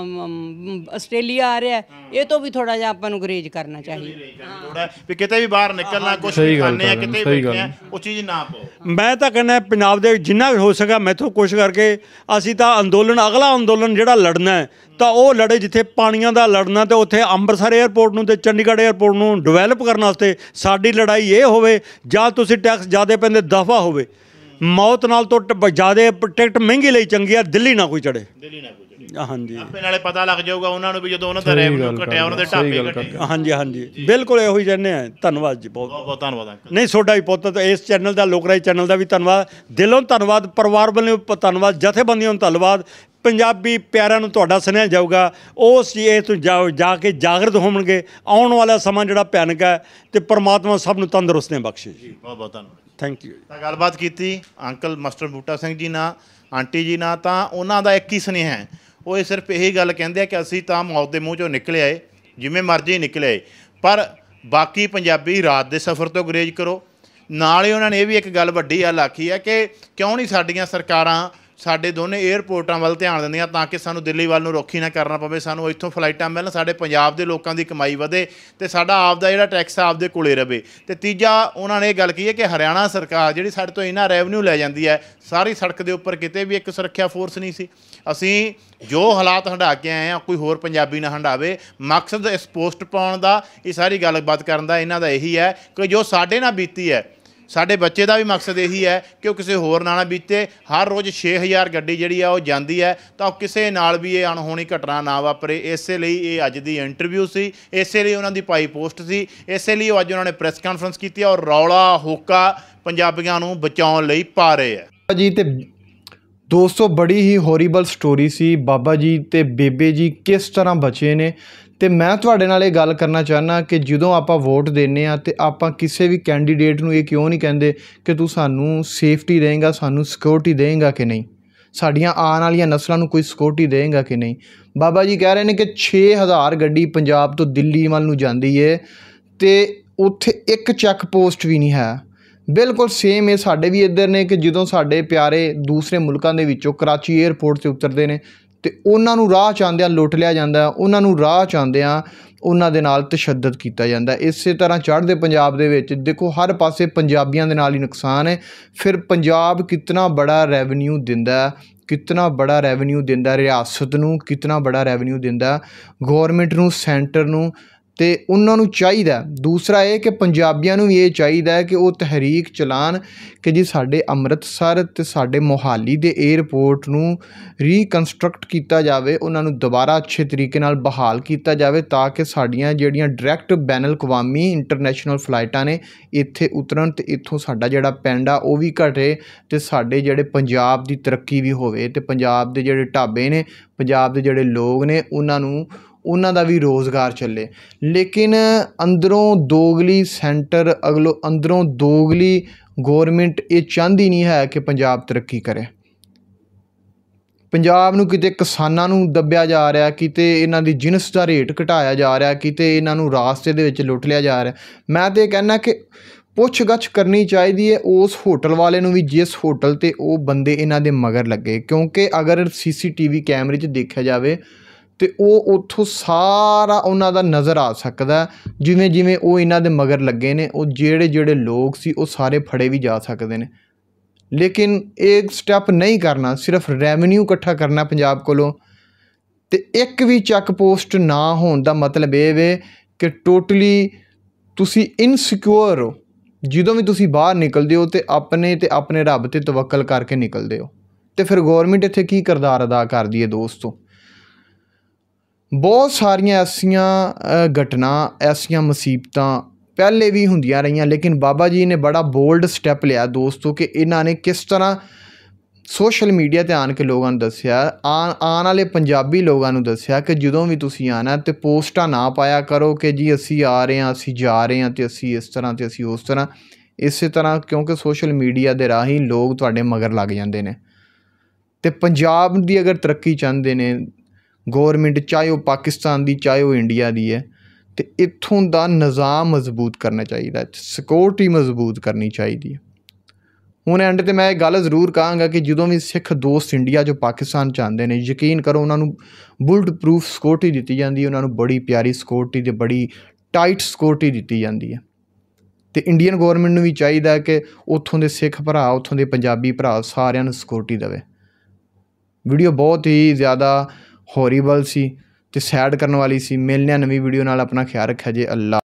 ਆਸਟ੍ਰੇਲੀਆ ਆ ਰਿਹਾ। ਇਹ ਤੋਂ ਵੀ ਥੋੜਾ ਜਿਹਾ ਆਪਾਂ ਨੂੰ ਗਰੇਜ ਕਰਨਾ ਚਾਹੀਦਾ ਵੀ ਕਿਤੇ ਵੀ ਬਾਹਰ ਨਿਕਲਣਾ, ਕੁਛ ਵੀ ਕਰਨੇ ਆ, ਕਿਤੇ ਬੈਠੇ ਆ, ਉਹ ਚੀਜ਼ ਨਾ ਪਾਓ। ਮੈਂ ਤਾਂ ਕਹਿੰਦਾ ਪੰਜਾਬ ਦੇ ਜਿੰਨਾ ਹੋ ਸਕਿਆ ਮੈਥੋਂ ਕੋਸ਼ਿਸ਼ ਕਰਕੇ ਅਸੀਂ ਤਾਂ ਅੰਦੋਲਨ, ਅਗਲਾ ਅੰਦੋਲਨ ਜਿਹੜਾ ਲੜਨਾ ਹੈ ਤਾਂ ਉਹ ਲੜੇ ਜਿੱਥੇ ਪਾਣੀਆਂ ਦਾ ਲੜਨਾ, ਤੇ ਉੱਥੇ ਅੰਮ੍ਰਿਤਸਰ ਏਅਰਪੋਰਟ ਨੂੰ ਤੇ ਚੰਡੀਗੜ੍ਹ ਏਅਰਪੋਰਟ ਨੂੰ ਡਿਵੈਲਪ ਕਰਨ ਵਾਸਤੇ ਸਾਡੀ ਲੜਾਈ ਇਹ ਹੋਵੇ, ਜਾਂ ਤੁਸੀਂ ਟੈਕਸ ਜ਼ਿਆਦਾ ਪੈਂਦੇ ਦਫਾ ਹੋਵੇ। ਮੌਤ ਨਾਲ ਤੋਂ ਜ਼ਿਆਦਾ ਟਿਕਟ ਮਹਿੰਗੀ ਲਈ ਚੰਗੀ ਆ ਦਿੱਲੀ ਨਾ ਕੋਈ ਚੜੇ। ਹਾਂਜੀ ਆਪੇ ਨਾਲੇ ਪਤਾ ਲੱਗ ਜਾਊਗਾ ਉਹਨਾਂ ਨੂੰ ਵੀ ਜਦੋਂ ਉਹਨਾਂ ਦਾ ਰੈਵਨਿਊ ਘਟਿਆ, ਉਹਨਾਂ ਦੇ ਢਾਬੇ ਘਟੇ। ਹਾਂਜੀ ਬਿਲਕੁਲ ਇਹੋ ਹੀ ਚਾਹੁੰਦੇ ਆ। ਧੰਨਵਾਦ ਜੀ, ਬਹੁਤ ਬਹੁਤ ਧੰਨਵਾਦ ਅੰਕਲ। ਨਹੀਂ ਤੁਹਾਡਾ ਵੀ ਪੁੱਤ, ਇਸ ਚੈਨਲ ਦਾ, ਲੋਕ ਰਾਜ ਚੈਨਲ ਦਾ ਵੀ ਧੰਨਵਾਦ, ਦਿਲੋਂ ਧੰਨਵਾਦ, ਪਰਿਵਾਰ ਵੱਲੋਂ ਧੰਨਵਾਦ, ਜਥੇਬੰਦੀਆਂ ਨੂੰ ਧੰਨਵਾਦ। ਪੰਜਾਬੀ ਪਿਆਰਿਆਂ ਨੂੰ ਤੁਹਾਡਾ ਸੁਨੇਹਾ ਜਾਊਗਾ, ਉਸ ਇਹ ਤੋਂ ਜਾ ਕੇ ਜਾਗਰਤ ਹੋਣਗੇ। ਆਉਣ ਵਾਲਾ ਸਮਾਂ ਜਿਹੜਾ ਭਿਆਨਕ ਹੈ, ਤੇ ਪਰਮਾਤਮਾ ਸਭ ਨੂੰ ਤੰਦਰੁਸਤੀਆਂ ਬਖਸ਼ੇ ਜੀ। ਬਹੁਤ ਬਹੁਤ ਧੰਨਵਾਦ, ਥੈਂਕ ਯੂ। ਤਾਂ ਗੱਲਬਾਤ ਕੀਤੀ ਅੰਕਲ ਮਾਸਟਰ ਬੂਟਾ ਸਿੰਘ ਜੀ ਨਾਲ, ਆਂਟੀ ਜੀ ਨਾਲ। ਤਾਂ ਉਹਨਾਂ ਦਾ ਇੱਕ ਹੀ ਸੁਨੇਹਾ ਹੈ, ਉਹ ਇਹ ਸਿਰਫ ਇਹੀ ਗੱਲ ਕਹਿੰਦੇ ਆ ਕਿ ਅਸੀਂ ਤਾਂ ਮੌਤ ਦੇ ਮੂੰਹ 'ਚੋਂ ਨਿਕਲੇ ਆਏ, ਜਿਵੇਂ ਮਰਜ਼ੀ ਨਿਕਲੇ ਆਏ, ਪਰ ਬਾਕੀ ਪੰਜਾਬੀ ਰਾਤ ਦੇ ਸਫ਼ਰ ਤੋਂ ਗੁਰੇਜ਼ ਕਰੋ। ਨਾਲ ਹੀ ਉਹਨਾਂ ਨੇ ਇਹ ਵੀ ਇੱਕ ਗੱਲ ਵੱਡੀ ਗੱਲ ਆਖੀ ਹੈ ਕਿ ਕਿਉਂ ਨਹੀਂ ਸਾਡੀਆਂ ਸਰਕਾਰਾਂ ਸਾਡੇ ਦੋਨੇ ਏਅਰਪੋਰਟਾਂ ਵੱਲ ਧਿਆਨ ਦਿੰਦੀਆਂ, ਤਾਂ ਕਿ ਸਾਨੂੰ ਦਿੱਲੀ ਵੱਲ ਨੂੰ ਰੁੱਖ ਹੀ ਨਾ ਕਰਨਾ ਪਵੇ, ਸਾਨੂੰ ਇੱਥੋਂ ਫਲਾਈਟਾਂ ਮਿਲਣ, ਸਾਡੇ ਪੰਜਾਬ ਦੇ ਲੋਕਾਂ ਦੀ ਕਮਾਈ ਵਧੇ ਤੇ ਸਾਡਾ ਆਪਦਾ ਜਿਹੜਾ ਟੈਕਸ ਆਪਦੇ ਕੋਲੇ ਰਵੇ। ਤੇ ਤੀਜਾ ਉਹਨਾਂ ਨੇ ਇਹ ਗੱਲ ਕਹੀ ਹੈ ਕਿ ਹਰਿਆਣਾ ਸਰਕਾਰ ਜਿਹੜੀ ਸਾਡੇ ਤੋਂ ਇੰਨਾ ਰੈਵਨਿਊ ਲੈ ਜਾਂਦੀ ਹੈ, ਸਾਰੀ ਸੜਕ ਦੇ ਉੱਪਰ ਕਿਤੇ ਵੀ ਇੱਕ ਸੁਰੱਖਿਆ ਫੋਰਸ ਨਹੀਂ ਸੀ। ਅਸੀਂ ਜੋ ਹਾਲਾਤ ਹੰਢਾ ਕੇ ਆਏ ਹਾਂ, ਕੋਈ ਹੋਰ ਪੰਜਾਬੀ ਨਾ ਹੰਢਾਵੇ। ਮਕਸਦ ਇਸ ਪੋਸਟ ਪਾਉਣ ਦਾ, ਇਹ ਸਾਰੀ ਗੱਲਬਾਤ ਕਰਨ ਦਾ ਇਹਨਾਂ ਦਾ ਇਹੀ ਹੈ ਕਿ ਜੋ ਸਾਡੇ ਨਾਲ ਬੀਤੀ ਹੈ, ਸਾਡੇ ਬੱਚੇ ਦਾ ਵੀ ਮਕਸਦ ਇਹੀ ਹੈ ਕਿ ਉਹ ਕਿਸੇ ਹੋਰ ਨਾਲ ਨਾ ਬੀਤੇ। ਹਰ ਰੋਜ਼ 6000 ਗੱਡੀ ਜਿਹੜੀ ਆ ਉਹ ਜਾਂਦੀ ਹੈ, ਤਾਂ ਉਹ ਕਿਸੇ ਨਾਲ ਵੀ ਇਹ ਅਣਹੋਣੀ ਘਟਨਾ ਨਾ ਵਾਪਰੇ। ਇਸੇ ਲਈ ਇਹ ਅੱਜ ਦੀ ਇੰਟਰਵਿਊ ਸੀ, ਇਸੇ ਲਈ ਉਹਨਾਂ ਦੀ ਪਾਈ ਪੋਸਟ ਸੀ, ਇਸੇ ਲਈ ਉਹ ਅੱਜ ਉਹਨਾਂ ਨੇ ਪ੍ਰੈਸ ਕਾਨਫਰੰਸ ਕੀਤੀ ਔਰ ਰੌਲਾ ਹੋਕਾ ਪੰਜਾਬੀਆਂ ਨੂੰ ਬਚਾਉਣ ਲਈ ਪਾ ਰਹੇ ਹੈ ਜੀ। ਤੇ ਦੋਸਤੋ ਬੜੀ ਹੀ ਹੌਰੀਬਲ ਸਟੋਰੀ ਸੀ। ਬਾਬਾ ਜੀ ਤੇ ਬੇਬੇ ਜੀ ਕਿਸ ਤਰ੍ਹਾਂ ਬਚੇ ਨੇ। ਤੇ ਮੈਂ ਤੁਹਾਡੇ ਨਾਲ ਇਹ ਗੱਲ ਕਰਨਾ ਚਾਹੁੰਦਾ ਕਿ ਜਦੋਂ ਆਪਾਂ ਵੋਟ ਦਿੰਦੇ ਹਾਂ ਤੇ ਆਪਾਂ ਕਿਸੇ ਵੀ ਕੈਂਡੀਡੇਟ ਨੂੰ ਇਹ ਕਿਉਂ ਨਹੀਂ ਕਹਿੰਦੇ ਕਿ ਤੂੰ ਸਾਨੂੰ ਸੇਫਟੀ ਦੇਂਗਾ, ਸਾਨੂੰ ਸਿਕਿਉਰਿਟੀ ਦੇਂਗਾ ਕਿ ਨਹੀਂ, ਸਾਡੀਆਂ ਆਉਣ ਵਾਲੀਆਂ ਨਸਲਾਂ ਨੂੰ ਕੋਈ ਸਿਕਿਉਰਿਟੀ ਦੇਂਗਾ ਕਿ ਨਹੀਂ। ਬਾਬਾ ਜੀ ਕਹਿ ਰਹੇ ਨੇ ਕਿ 6000 ਗੱਡੀ ਪੰਜਾਬ ਤੋਂ ਦਿੱਲੀ ਵੱਲ ਨੂੰ ਜਾਂਦੀ ਹੈ ਤੇ ਉੱਥੇ ਇੱਕ ਚੈੱਕ ਪੋਸਟ ਵੀ ਨਹੀਂ ਹੈ। ਬਿਲਕੁਲ ਸੇਮ ਇਹ ਸਾਡੇ ਵੀ ਇੱਧਰ ਨੇ ਕਿ ਜਦੋਂ ਸਾਡੇ ਪਿਆਰੇ ਦੂਸਰੇ ਮੁਲਕਾਂ ਦੇ ਵਿੱਚੋਂ ਕਰਾਚੀ ਏਅਰਪੋਰਟ 'ਤੇ ਉਤਰਦੇ ਨੇ ਤੇ ਉਹਨਾਂ ਨੂੰ ਰਾਹ 'ਚ ਆਉਂਦਿਆਂ ਲੁੱਟ ਲਿਆ ਜਾਂਦਾ, ਉਹਨਾਂ ਨੂੰ ਰਾਹ 'ਚ ਆਉਂਦਿਆਂ ਉਹਨਾਂ ਦੇ ਨਾਲ ਤਸ਼ੱਦਦ ਕੀਤਾ ਜਾਂਦਾ। ਇਸੇ ਤਰ੍ਹਾਂ ਚੜ੍ਹਦੇ ਪੰਜਾਬ ਦੇ ਵਿੱਚ ਦੇਖੋ ਹਰ ਪਾਸੇ ਪੰਜਾਬੀਆਂ ਦੇ ਨਾਲ ਹੀ ਨੁਕਸਾਨ ਹੈ। ਫਿਰ ਪੰਜਾਬ ਕਿਤਨਾ ਬੜਾ ਰੈਵਨਿਊ ਦਿੰਦਾ, ਕਿਤਨਾ ਬੜਾ ਰੈਵਨਿਊ ਦਿੰਦਾ ਰਿਆਸਤ ਨੂੰ, ਕਿਤਨਾ ਬੜਾ ਰੈਵਨਿਊ ਦਿੰਦਾ ਗੌਰਮੈਂਟ ਨੂੰ, ਸੈਂਟਰ ਨੂੰ। ਤੇ ਉਹਨਾਂ ਨੂੰ ਚਾਹੀਦਾ, ਦੂਸਰਾ ਇਹ ਕਿ ਪੰਜਾਬੀਆਂ ਨੂੰ ਵੀ ਇਹ ਚਾਹੀਦਾ ਹੈ ਕਿ ਉਹ ਤਹਿਰੀਕ ਚਲਾਉਣ ਕਿ ਜੀ ਸਾਡੇ ਅੰਮ੍ਰਿਤਸਰ ਤੇ ਸਾਡੇ ਮੋਹਾਲੀ ਦੇ ਏਅਰਪੋਰਟ ਨੂੰ ਰੀਕਨਸਟਰਕਟ ਕੀਤਾ ਜਾਵੇ, ਉਹਨਾਂ ਨੂੰ ਦੁਬਾਰਾ ਅੱਛੇ ਤਰੀਕੇ ਨਾਲ ਬਹਾਲ ਕੀਤਾ ਜਾਵੇ, ਤਾਂ ਕਿ ਸਾਡੀਆਂ ਜਿਹੜੀਆਂ ਡਾਇਰੈਕਟ ਬੈਨ ਅਲ-ਅਕਵਾਮੀ ਇੰਟਰਨੈਸ਼ਨਲ ਫਲਾਈਟਾਂ ਨੇ ਇੱਥੇ ਉਤਰਨ ਤੇ ਇੱਥੋਂ ਸਾਡਾ ਜਿਹੜਾ ਪਿੰਡ ਆ ਉਹ ਵੀ ਘਟੇ ਤੇ ਸਾਡੇ ਜਿਹੜੇ ਪੰਜਾਬ ਦੀ ਤਰੱਕੀ ਵੀ ਹੋਵੇ ਤੇ ਪੰਜਾਬ ਦੇ ਜਿਹੜੇ ਢਾਬੇ ਨੇ, ਪੰਜਾਬ ਦੇ ਜਿਹੜੇ ਲੋਕ ਨੇ, ਉਹਨਾਂ ਦਾ ਵੀ ਰੋਜ਼ਗਾਰ ਚੱਲੇ। ਲੇਕਿਨ ਅੰਦਰੋਂ ਦੋਗਲੀ ਸੈਂਟਰ, ਅੰਦਰੋਂ ਦੋਗਲੀ ਗੌਰਮੈਂਟ ਇਹ ਚਾਹੁੰਦੀ ਨਹੀਂ ਹੈ ਕਿ ਪੰਜਾਬ ਤਰੱਕੀ ਕਰੇ। ਪੰਜਾਬ ਨੂੰ ਕਿਤੇ ਕਿਸਾਨਾਂ ਨੂੰ ਦੱਬਿਆ ਜਾ ਰਿਹਾ, ਕਿਤੇ ਇਹਨਾਂ ਦੀ ਜਿਨਸ ਦਾ ਰੇਟ ਘਟਾਇਆ ਜਾ ਰਿਹਾ, ਕਿਤੇ ਇਹਨਾਂ ਨੂੰ ਰਾਸਤੇ ਦੇ ਵਿੱਚ ਲੁੱਟ ਲਿਆ ਜਾ ਰਿਹਾ। ਮੈਂ ਤਾਂ ਇਹ ਕਹਿੰਦਾ ਕਿ ਪੁੱਛ ਗਿੱਛ ਕਰਨੀ ਚਾਹੀਦੀ ਹੈ ਉਸ ਹੋਟਲ ਵਾਲੇ ਨੂੰ ਵੀ, ਜਿਸ ਹੋਟਲ 'ਤੇ ਉਹ ਬੰਦੇ ਇਹਨਾਂ ਦੇ ਮਗਰ ਲੱਗੇ, ਕਿਉਂਕਿ ਅਗਰ CCTV ਕੈਮਰੇ 'ਚ ਦੇਖਿਆ ਜਾਵੇ ਤੇ ਉਹ ਉੱਥੋਂ ਸਾਰਾ ਉਹਨਾਂ ਦਾ ਨਜ਼ਰ ਆ ਸਕਦਾ, ਜਿਵੇਂ ਜਿਵੇਂ ਉਹ ਇਹਨਾਂ ਦੇ ਮਗਰ ਲੱਗੇ ਨੇ, ਉਹ ਜਿਹੜੇ ਲੋਕ ਸੀ ਉਹ ਸਾਰੇ ਫੜੇ ਵੀ ਜਾ ਸਕਦੇ ਨੇ। ਲੇਕਿਨ ਇਹ ਸਟੈਪ ਨਹੀਂ ਕਰਨਾ, ਸਿਰਫ ਰੈਵਨਿਊ ਇਕੱਠਾ ਕਰਨਾ ਪੰਜਾਬ ਕੋਲੋਂ। ਤੇ ਇੱਕ ਵੀ ਚੈੱਕ ਪੋਸਟ ਨਾ ਹੋਣ ਦਾ ਮਤਲਬ ਇਹ ਵੇ ਕਿ ਟੋਟਲੀ ਤੁਸੀਂ ਇਨਸਿਕਿਉਰ ਹੋ। ਜਦੋਂ ਵੀ ਤੁਸੀਂ ਬਾਹਰ ਨਿਕਲਦੇ ਹੋ ਤੇ ਆਪਣੇ ਰੱਬ 'ਤੇ ਤਵੱਕਲ ਕਰਕੇ ਨਿਕਲਦੇ ਹੋ। ਤੇ ਫਿਰ ਗੌਰਮੈਂਟ ਇੱਥੇ ਕੀ ਕਿਰਦਾਰ ਅਦਾ ਕਰਦੀ ਹੈ ਦੋਸਤੋ। ਬਹੁਤ ਸਾਰੀਆਂ ਐਸੀਆਂ ਘਟਨਾ, ਐਸੀਆਂ ਮੁਸੀਬਤਾਂ ਪਹਿਲੇ ਵੀ ਹੁੰਦੀਆਂ ਰਹੀਆਂ, ਲੇਕਿਨ ਬਾਬਾ ਜੀ ਨੇ ਬੜਾ ਬੋਲਡ ਸਟੈਪ ਲਿਆ ਦੋਸਤੋ ਕਿ ਇਹਨਾਂ ਨੇ ਕਿਸ ਤਰ੍ਹਾਂ ਸੋਸ਼ਲ ਮੀਡੀਆ 'ਤੇ ਆਣ ਕੇ ਲੋਕਾਂ ਨੂੰ ਦੱਸਿਆ, ਆਉਣ ਵਾਲੇ ਪੰਜਾਬੀ ਲੋਕਾਂ ਨੂੰ ਦੱਸਿਆ ਕਿ ਜਦੋਂ ਵੀ ਤੁਸੀਂ ਆਉਣਾ ਤੇ ਪੋਸਟਾਂ ਨਾ ਪਾਇਆ ਕਰੋ ਕਿ ਜੀ ਅਸੀਂ ਆ ਰਹੇ ਹਾਂ, ਅਸੀਂ ਜਾ ਰਹੇ ਹਾਂ ਤੇ ਅਸੀਂ ਇਸ ਤਰ੍ਹਾਂ ਤੇ ਅਸੀਂ ਉਸ ਤਰ੍ਹਾਂ। ਇਸੇ ਤਰ੍ਹਾਂ ਕਿਉਂਕਿ ਸੋਸ਼ਲ ਮੀਡੀਆ ਦੇ ਰਾਹੀਂ ਲੋਕ ਤੁਹਾਡੇ ਮਗਰ ਲੱਗ ਜਾਂਦੇ ਨੇ। ਤੇ ਪੰਜਾਬ ਦੀ ਅਗਰ ਤਰੱਕੀ ਚਾਹੁੰਦੇ ਨੇ ਗੌਰਮੈਂਟ, ਚਾਹੇ ਉਹ ਪਾਕਿਸਤਾਨ ਦੀ ਚਾਹੇ ਉਹ ਇੰਡੀਆ ਦੀ ਹੈ, ਤੇ ਇੱਥੋਂ ਦਾ ਨਿਜ਼ਾਮ ਮਜ਼ਬੂਤ ਕਰਨਾ ਚਾਹੀਦਾ, ਸਿਕਿਉਰਿਟੀ ਮਜ਼ਬੂਤ ਕਰਨੀ ਚਾਹੀਦੀ ਹੈ। ਹੁਣ ਐਂਡ 'ਤੇ ਮੈਂ ਇਹ ਗੱਲ ਜ਼ਰੂਰ ਕਹਾਂਗਾ ਕਿ ਜਦੋਂ ਵੀ ਸਿੱਖ ਦੋਸਤ ਇੰਡੀਆ 'ਚੋਂ ਪਾਕਿਸਤਾਨ 'ਚ ਆਉਂਦੇ ਨੇ, ਯਕੀਨ ਕਰੋ ਉਹਨਾਂ ਨੂੰ ਬੁਲਟ ਪ੍ਰੂਫ ਸਿਕਿਉਰਿਟੀ ਦਿੱਤੀ ਜਾਂਦੀ ਹੈ, ਉਹਨਾਂ ਨੂੰ ਬੜੀ ਪਿਆਰੀ ਸਿਕਿਉਰਿਟੀ ਤੇ ਬੜੀ ਟਾਈਟ ਸਿਕਿਉਰਿਟੀ ਦਿੱਤੀ ਜਾਂਦੀ ਹੈ। ਤੇ ਇੰਡੀਅਨ ਗੌਰਮੈਂਟ ਨੂੰ ਵੀ ਚਾਹੀਦਾ ਕਿ ਉੱਥੋਂ ਦੇ ਸਿੱਖ ਭਰਾ, ਉੱਥੋਂ ਦੇ ਪੰਜਾਬੀ ਭਰਾ ਸਾਰਿਆਂ ਨੂੰ ਸਿਕਿਉਰਿਟੀ ਦੇਵੇ। ਵੀਡੀਓ ਬਹੁਤ ਹੀ ਜ਼ਿਆਦਾ ਹੌਰੀਬਲ ਸੀ ਤੇ ਸੈਡ ਕਰਨ ਵਾਲੀ ਸੀ। ਮਿਲਦੇ ਹਾਂ ਨਵੀਂ ਵੀਡੀਓ ਨਾਲ। ਆਪਣਾ ਖਿਆਲ ਰੱਖਿਆ ਜੇ। ਅੱਲਾ।